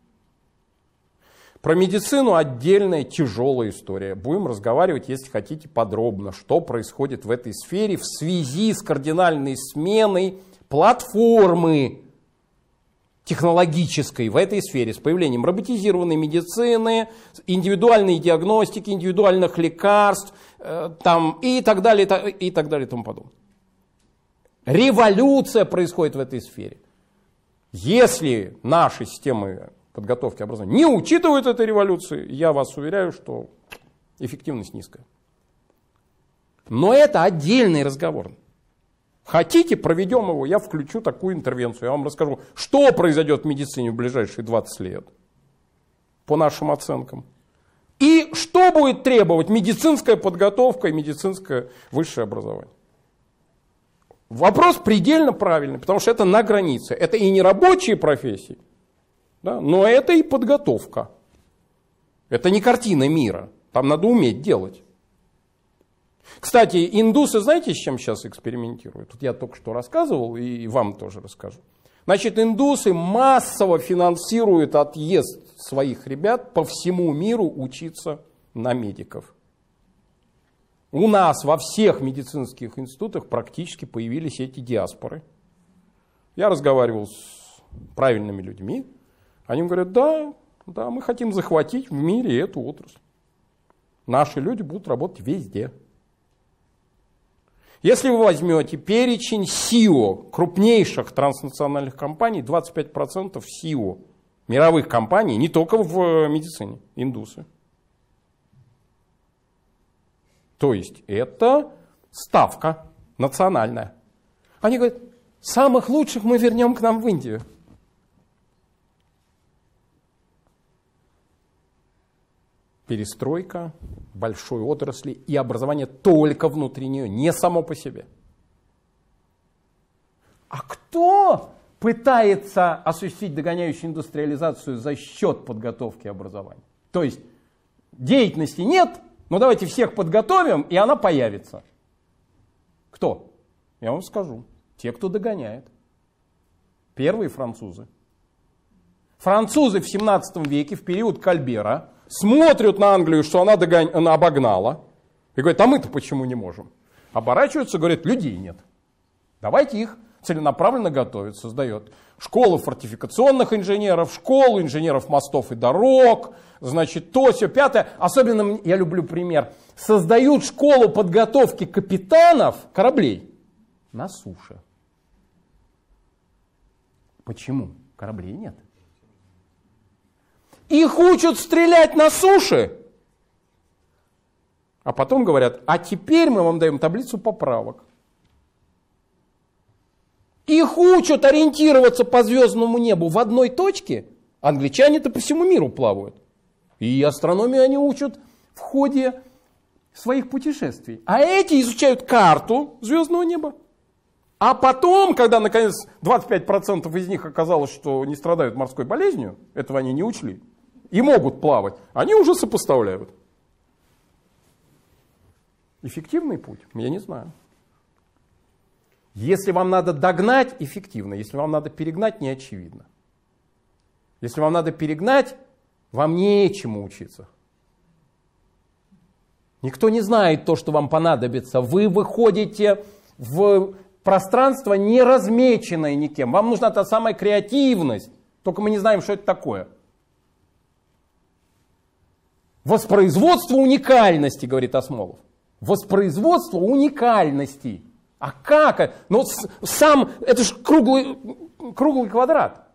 Про медицину отдельная тяжелая история. Будем разговаривать, если хотите, подробно, что происходит в этой сфере в связи с кардинальной сменой платформы технологической в этой сфере, с появлением роботизированной медицины, индивидуальной диагностики, индивидуальных лекарств и так далее, и так далее, и тому подобное. Революция происходит в этой сфере. Если наши системы подготовки образования не учитывают этой революции, я вас уверяю, что эффективность низкая. Но это отдельный разговор. Хотите, проведем его, я включу такую интервенцию. Я вам расскажу, что произойдет в медицине в ближайшие 20 лет, по нашим оценкам. И что будет требовать медицинская подготовка и медицинское высшее образование. Вопрос предельно правильный, потому что это на границе. Это и не рабочие профессии, да, но это и подготовка. Это не картина мира. Там надо уметь делать. Кстати, индусы, знаете, с чем сейчас экспериментируют? Тут я только что рассказывал, и вам тоже расскажу. Значит, индусы массово финансируют отъезд своих ребят по всему миру учиться на медиков. У нас во всех медицинских институтах практически появились эти диаспоры. Я разговаривал с правильными людьми. Они говорят, да, мы хотим захватить в мире эту отрасль. Наши люди будут работать везде. Если вы возьмете перечень CEO крупнейших транснациональных компаний, 25% CEO мировых компаний, не только в медицине, индусы. То есть это ставка национальная. Они говорят, самых лучших мы вернем к нам в Индию. Перестройка большой отрасли и образование только внутри нее, не само по себе. А кто пытается осуществить догоняющую индустриализацию за счет подготовки и образования? То есть деятельности нет, но давайте всех подготовим, и она появится. Кто? Я вам скажу. Те, кто догоняет. Первые французы. Французы в 17 веке, в период Кальбера, смотрят на Англию, что она обогнала, и говорят, а мы-то почему не можем? Оборачиваются, говорят, людей нет. Давайте их целенаправленно готовить, создает школу фортификационных инженеров, школу инженеров мостов и дорог, значит, то, сё, пятое. Особенно я люблю пример. Создают школу подготовки капитанов кораблей на суше. Почему? Кораблей нет. Их учат стрелять на суше. А потом говорят, а теперь мы вам даем таблицу поправок. Их учат ориентироваться по звездному небу в одной точке. Англичане-то по всему миру плавают. И астрономию они учат в ходе своих путешествий. А эти изучают карту звездного неба. А потом, когда наконец 25% из них оказалось, что не страдают морской болезнью, этого они не учли, и могут плавать, они уже сопоставляют. Эффективный путь? Я не знаю. Если вам надо догнать, эффективно. Если вам надо перегнать, не очевидно. Если вам надо перегнать, вам нечему учиться. Никто не знает то, что вам понадобится. Вы выходите в пространство, не размеченное никем. Вам нужна та самая креативность. Только мы не знаем, что это такое. Воспроизводство уникальности, говорит Асмолов. Воспроизводство уникальности. А как? Ну, сам, это же круглый квадрат.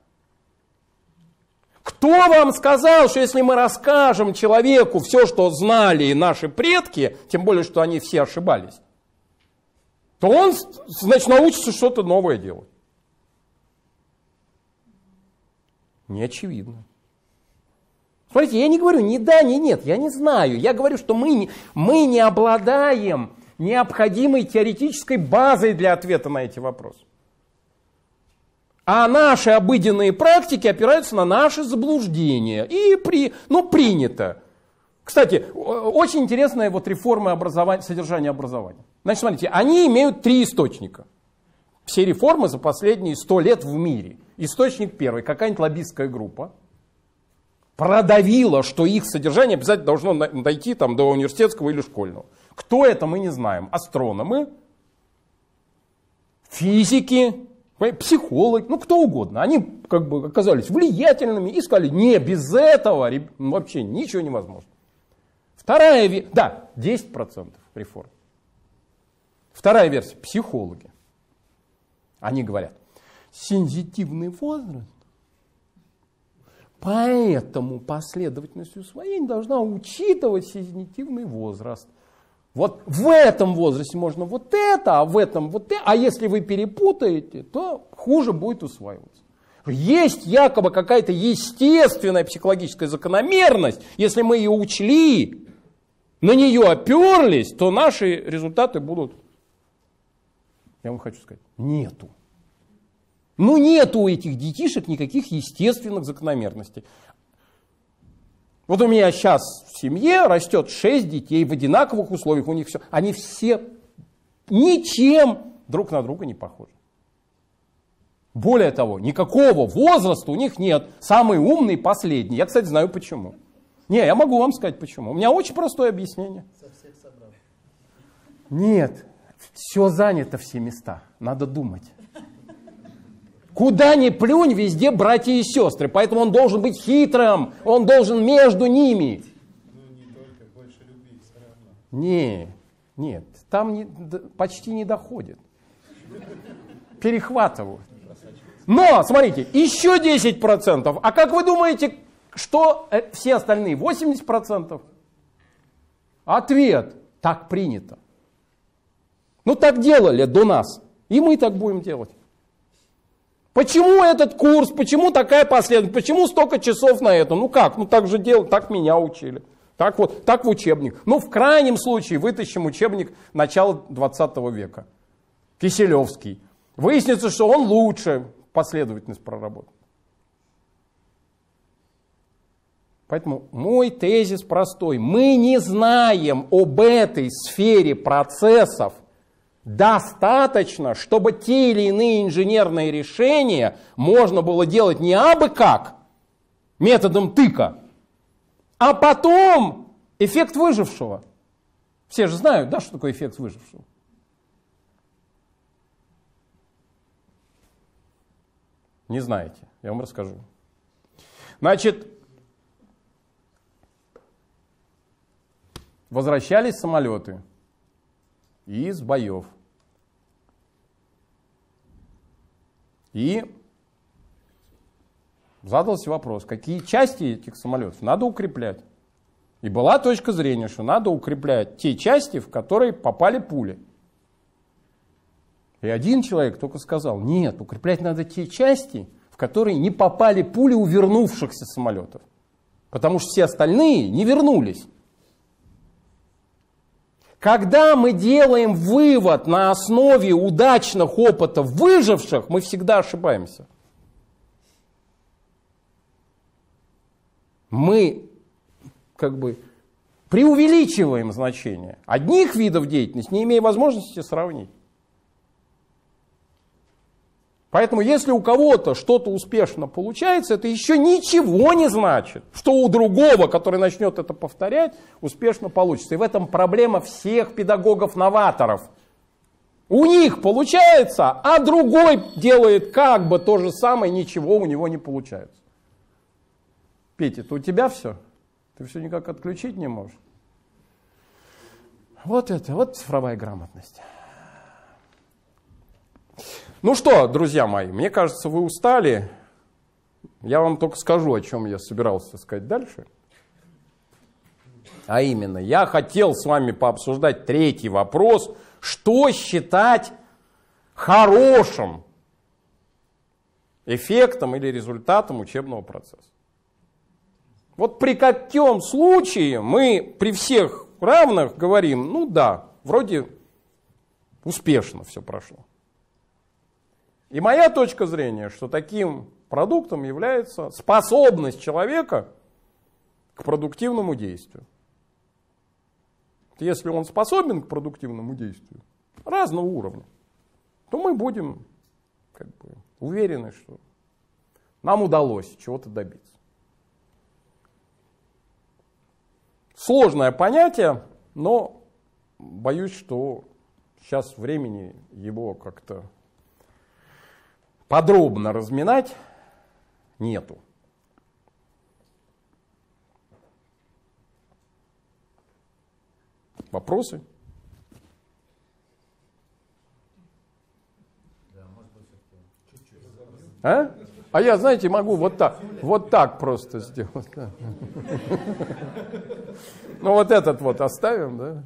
Кто вам сказал, что если мы расскажем человеку все, что знали наши предки, тем более, что они все ошибались, то он, значит, научится что-то новое делать? Не очевидно. Смотрите, я не говорю ни да, ни нет, я не знаю. Я говорю, что мы не обладаем необходимой теоретической базой для ответа на эти вопросы. А наши обыденные практики опираются на наши заблуждения. И принято. Кстати, очень интересная вот реформа содержания образования. Значит, смотрите, они имеют 3 источника. Все реформы за последние 100 лет в мире. Источник первый, какая-нибудь лоббистская группа продавила, что их содержание обязательно должно дойти там, до университетского или школьного. Кто это, мы не знаем. Астрономы, физики, психологи, ну кто угодно. Они как бы оказались влиятельными и сказали, не, без этого вообще ничего невозможно. Вторая версия, да, 10% реформ. Вторая версия, психологи. Они говорят, сензитивный возраст, поэтому последовательность усвоения должна учитывать сензитивный возраст. Вот в этом возрасте можно вот это, а в этом вот это, а если вы перепутаете, то хуже будет усваиваться. Есть якобы какая-то естественная психологическая закономерность, если мы ее учли, на нее оперлись, то наши результаты будут, я вам хочу сказать, нету. Ну нету у этих детишек никаких естественных закономерностей. Вот у меня сейчас в семье растет 6 детей в одинаковых условиях, у них все, они все ничем друг на друга не похожи. Более того, никакого возраста у них нет. Самый умный последний. Я, кстати, знаю почему. Не, я могу вам сказать почему. У меня очень простое объяснение. Нет, все занято, все места. Надо думать. Куда ни плюнь, везде братья и сестры. Поэтому он должен быть хитрым. Он должен между ними. Ну, не только, больше любви все равно. Нет, там почти не доходит. Перехватывают. Но, смотрите, еще 10%. А как вы думаете, что все остальные? 80%? Ответ. Так принято. Ну, так делали до нас. И мы так будем делать. Почему этот курс? Почему такая последовательность? Почему столько часов на это? Ну как? Ну так же делать, так меня учили. Так вот, так в учебник. Ну в крайнем случае вытащим учебник начала 20 века. Киселевский. Выяснится, что он лучше последовательность проработал. Поэтому мой тезис простой. Мы не знаем об этой сфере процессов достаточно, чтобы те или иные инженерные решения можно было делать не абы как, методом тыка, а потом эффект выжившего. Все же знают, да, что такое эффект выжившего? Не знаете, я вам расскажу. Значит, возвращались самолеты из боев. И задался вопрос, какие части этих самолетов надо укреплять. И была точка зрения, что надо укреплять те части, в которые попали пули. И один человек только сказал, нет, укреплять надо те части, в которые не попали пули у вернувшихся самолетов. Потому что все остальные не вернулись. Когда мы делаем вывод на основе удачных опытов выживших, мы всегда ошибаемся. Мы как бы преувеличиваем значение одних видов деятельности, не имея возможности сравнить. Поэтому если у кого-то что-то успешно получается, это еще ничего не значит, что у другого, который начнет это повторять, успешно получится. И в этом проблема всех педагогов-новаторов. У них получается, а другой делает как бы то же самое, ничего у него не получается. Петя, это у тебя все? Ты все никак отключить не можешь? Вот это, вот цифровая грамотность. Ну что, друзья мои, мне кажется, вы устали. Я вам только скажу, о чем я собирался сказать дальше. А именно, я хотел с вами пообсуждать третий вопрос. Что считать хорошим эффектом или результатом учебного процесса? Вот при каком случае мы при всех равных говорим, ну да, вроде Успешно все прошло. И моя точка зрения, что таким продуктом является способность человека к продуктивному действию. Если он способен к продуктивному действию разного уровня, то мы будем уверены, что нам удалось чего-то добиться. Сложное понятие, но боюсь, что сейчас времени его как-то подробно разминать нету. Вопросы? А я, знаете, могу вот так просто сделать. Да. Ну вот этот вот оставим, да?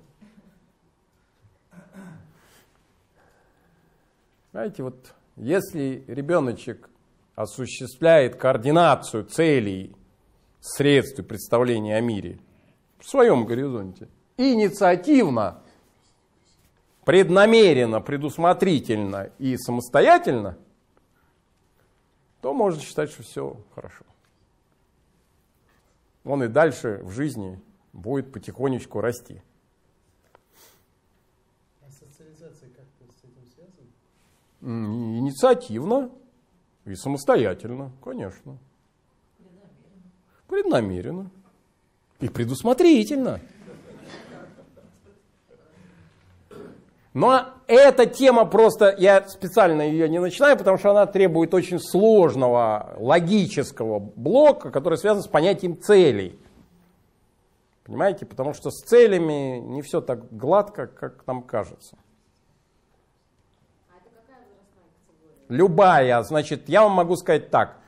Знаете, вот если ребеночек осуществляет координацию целей, средств и представлений о мире в своем горизонте, инициативно, преднамеренно, предусмотрительно и самостоятельно, то можно считать, что все хорошо. Он и дальше в жизни будет потихонечку расти. А социализация как-то с этим связана? Инициативно и самостоятельно, конечно. Преднамеренно. И предусмотрительно. Но эта тема просто, я специально ее не начинаю, потому что она требует очень сложного логического блока, который связан с понятием целей. Понимаете? Потому что с целями не все так гладко, как нам кажется. А это какая возрастная категория? Любая. Значит, я вам могу сказать так.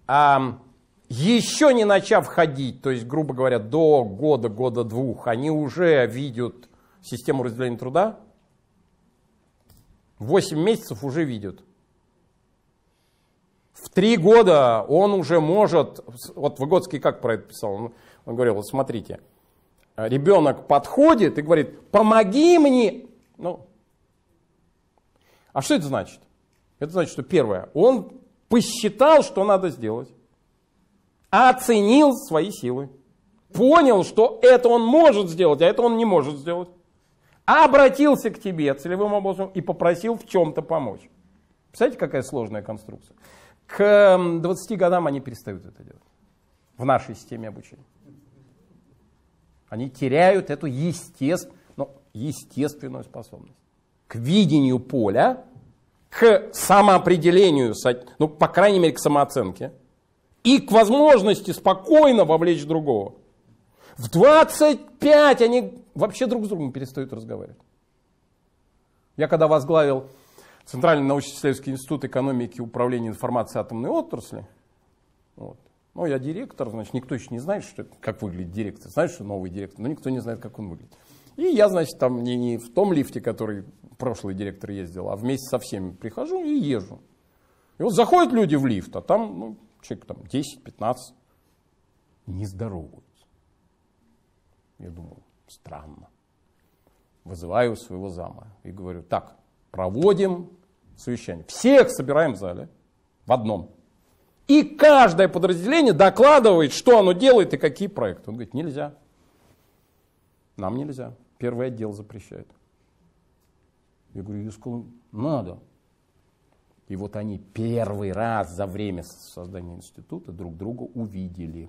Еще не начав ходить, то есть, грубо говоря, до года-двух, они уже видят систему разделения труда. 8 месяцев уже видят. В 3 года он уже может, вот Выгодский как про это писал, он говорил, вот смотрите, ребенок подходит и говорит, помоги мне. Ну, а что это значит? Это значит, что первое, он посчитал, что надо сделать, оценил свои силы, понял, что это он может сделать, а это он не может сделать. Обратился к тебе целевым образом и попросил в чем-то помочь. Представляете, какая сложная конструкция? К 20 годам они перестают это делать. В нашей системе обучения. Они теряют эту естественную способность. К видению поля, к самоопределению, ну, по крайней мере, к самооценке. И к возможности спокойно вовлечь другого. В 25 они вообще друг с другом перестают разговаривать. Я когда возглавил Центральный научно-исследовательский институт экономики и управления информацией атомной отрасли, вот, ну, я директор, значит, никто еще не знает, как выглядит директор. Знает, что новый директор, но никто не знает, как он выглядит. И я, значит, там не в том лифте, который прошлый директор ездил, а вместе со всеми прихожу и езжу. И вот заходят люди в лифт, а там, ну, человек там 10-15, не здороваются. Я думаю, странно. Вызываю своего зама и говорю, так, проводим совещание. Всех собираем в зале, в одном. И каждое подразделение докладывает, что оно делает и какие проекты. Он говорит, нельзя. Нам нельзя. Первый отдел запрещает. Я говорю, я сказал, надо. И вот они первый раз за время создания института друг друга увидели.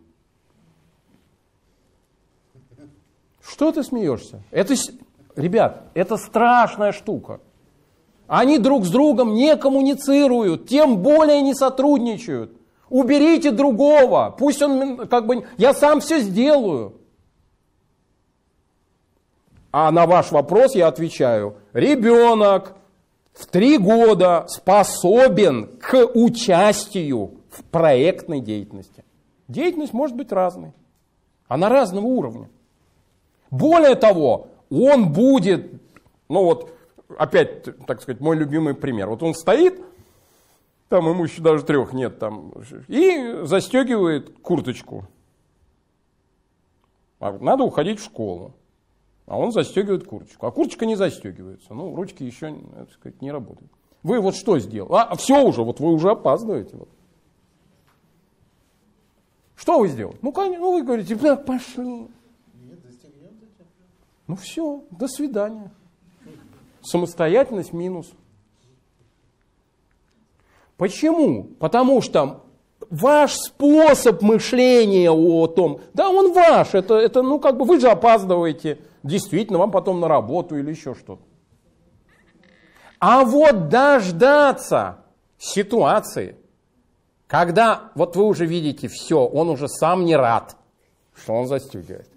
Что ты смеешься? Ребят, это страшная штука. Они друг с другом не коммуницируют, тем более не сотрудничают. Уберите другого, пусть он я сам все сделаю. А на ваш вопрос я отвечаю, ребенок в 3 года способен к участию в проектной деятельности. Деятельность может быть разной, она разного уровня. Более того, он будет, ну вот, опять, так сказать, мой любимый пример. Вот он стоит, там ему еще даже 3 нет, там, и застегивает курточку. Надо уходить в школу. а он застегивает курточку. А курточка не застегивается. Ну, ручки еще, так сказать, не работают. Вы вот что сделали? А все уже, вот вы уже опаздываете. Вот. Что вы сделали? Ну, конечно, ну вы говорите, да, пошли. Ну все, до свидания. Самостоятельность минус. Почему? Потому что ваш способ мышления о том, да, он ваш, это ну как бы вы же опаздываете, действительно, вам потом на работу или еще что-то. А вот дождаться ситуации, когда вот вы уже видите все, он уже сам не рад, что он застегивает.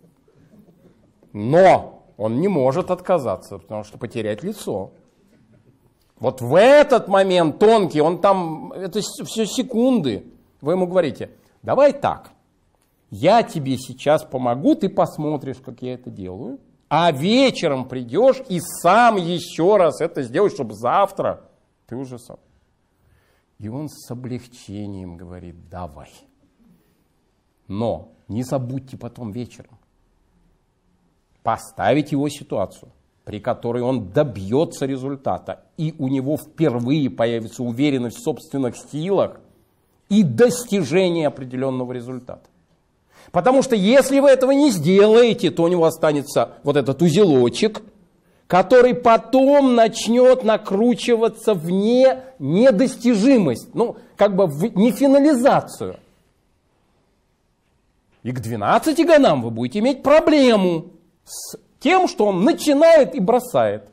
Но он не может отказаться, потому что потерять лицо. Вот в этот момент тонкий, он там, это все секунды. Вы ему говорите, давай так, я тебе сейчас помогу, ты посмотришь, как я это делаю, а вечером придешь и сам еще раз это сделаешь, чтобы завтра ты уже сам. И он с облегчением говорит, давай. Но не забудьте потом вечером поставить его ситуацию, при которой он добьется результата, и у него впервые появится уверенность в собственных силах и достижение определенного результата. Потому что если вы этого не сделаете, то у него останется вот этот узелочек, который потом начнет накручиваться в недостижимость, ну, как бы в нефинализацию. И к 12 годам вы будете иметь проблему с тем, что он начинает и бросает.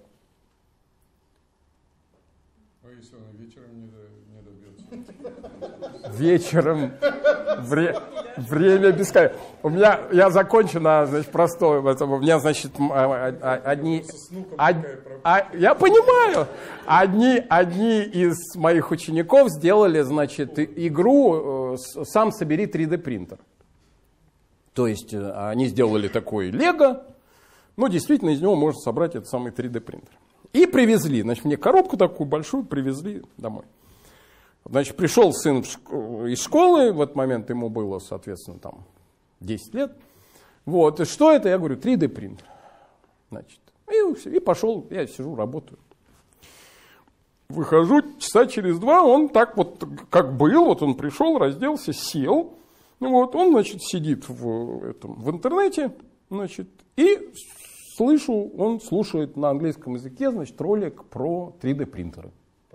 А если он вечером не добьется? Вечером время бесконечно. У меня, я закончу на, значит, простое. У меня, значит, одни... я понимаю. Одни из моих учеников сделали, значит, игру «Сам собери 3D принтер». То есть они сделали такой лего, но действительно из него можно собрать этот самый 3D принтер. И привезли, значит, мне коробку такую большую привезли домой. Значит, пришел сын из школы, в этот момент ему было, соответственно, там 10 лет. Вот, и что это? Я говорю, 3D принтер. Значит, и пошел, я сижу, работаю. Выхожу, часа через 2, он так вот, как был, вот он пришел, разделся, сел. Вот, он, значит, сидит в интернете, значит, и слышу, он слушает на английском языке, значит, ролик про 3D принтеры.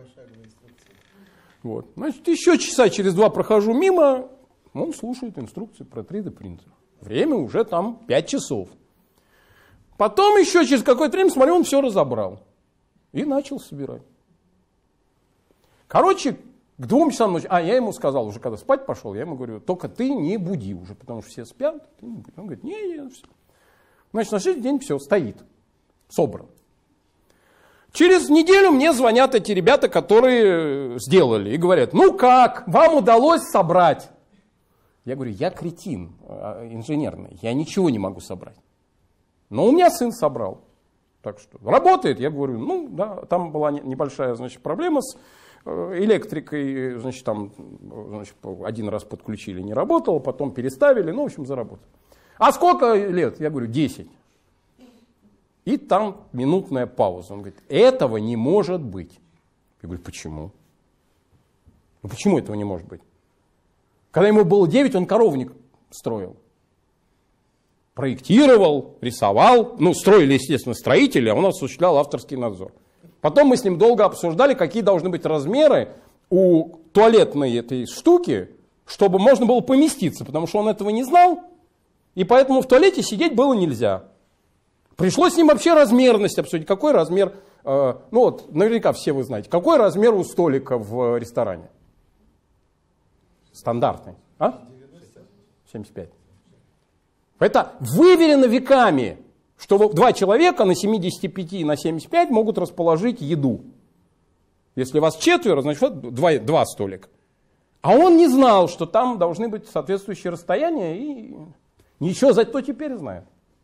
Вот. Значит, еще часа через 2 прохожу мимо, он слушает инструкции про 3D принтер. Время уже там 5 часов. Потом еще через какое-то время, смотрю, он все разобрал. И начал собирать. Короче, к 2 часам ночи, я ему сказал, уже когда спать пошел, я ему говорю, только ты не буди уже, потому что все спят. Ты не буди. Он говорит, не, все. Значит, на следующий день все, стоит, собран. Через неделю мне звонят эти ребята, которые сделали, и говорят, ну как, вам удалось собрать? Я говорю, я кретин инженерный, я ничего не могу собрать. Но у меня сын собрал. Так что работает, я говорю, ну да, там была небольшая, значит, проблема с электрикой, значит, там, значит, один раз подключили, не работало, потом переставили, ну, в общем, заработал. А сколько лет? Я говорю, 10. И там минутная пауза. Он говорит, этого не может быть. Я говорю, почему? Ну, почему этого не может быть? Когда ему было 9, он коровник строил. Проектировал, рисовал. Ну, строили, естественно, строители, а он осуществлял авторский надзор. Потом мы с ним долго обсуждали, какие должны быть размеры у туалетной этой штуки, чтобы можно было поместиться, потому что он этого не знал, и поэтому в туалете сидеть было нельзя. Пришлось с ним вообще размерность обсудить. Какой размер, ну вот, наверняка все вы знаете, какой размер у столика в ресторане? Стандартный. 75. Это выверено веками, что 2 человека на 75 и на 75 могут расположить еду. Если вас 4, значит 2 столика. А он не знал, что там должны быть соответствующие расстояния, и ничего, зато теперь знает.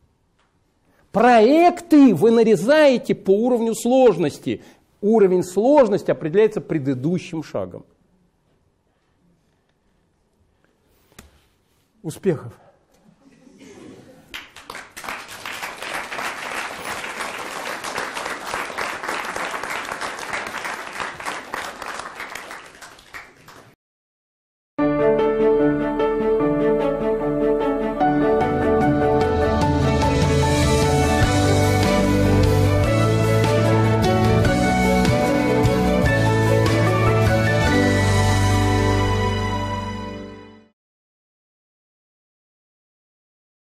Проекты вы нарезаете по уровню сложности. Уровень сложности определяется предыдущим шагом. Успехов!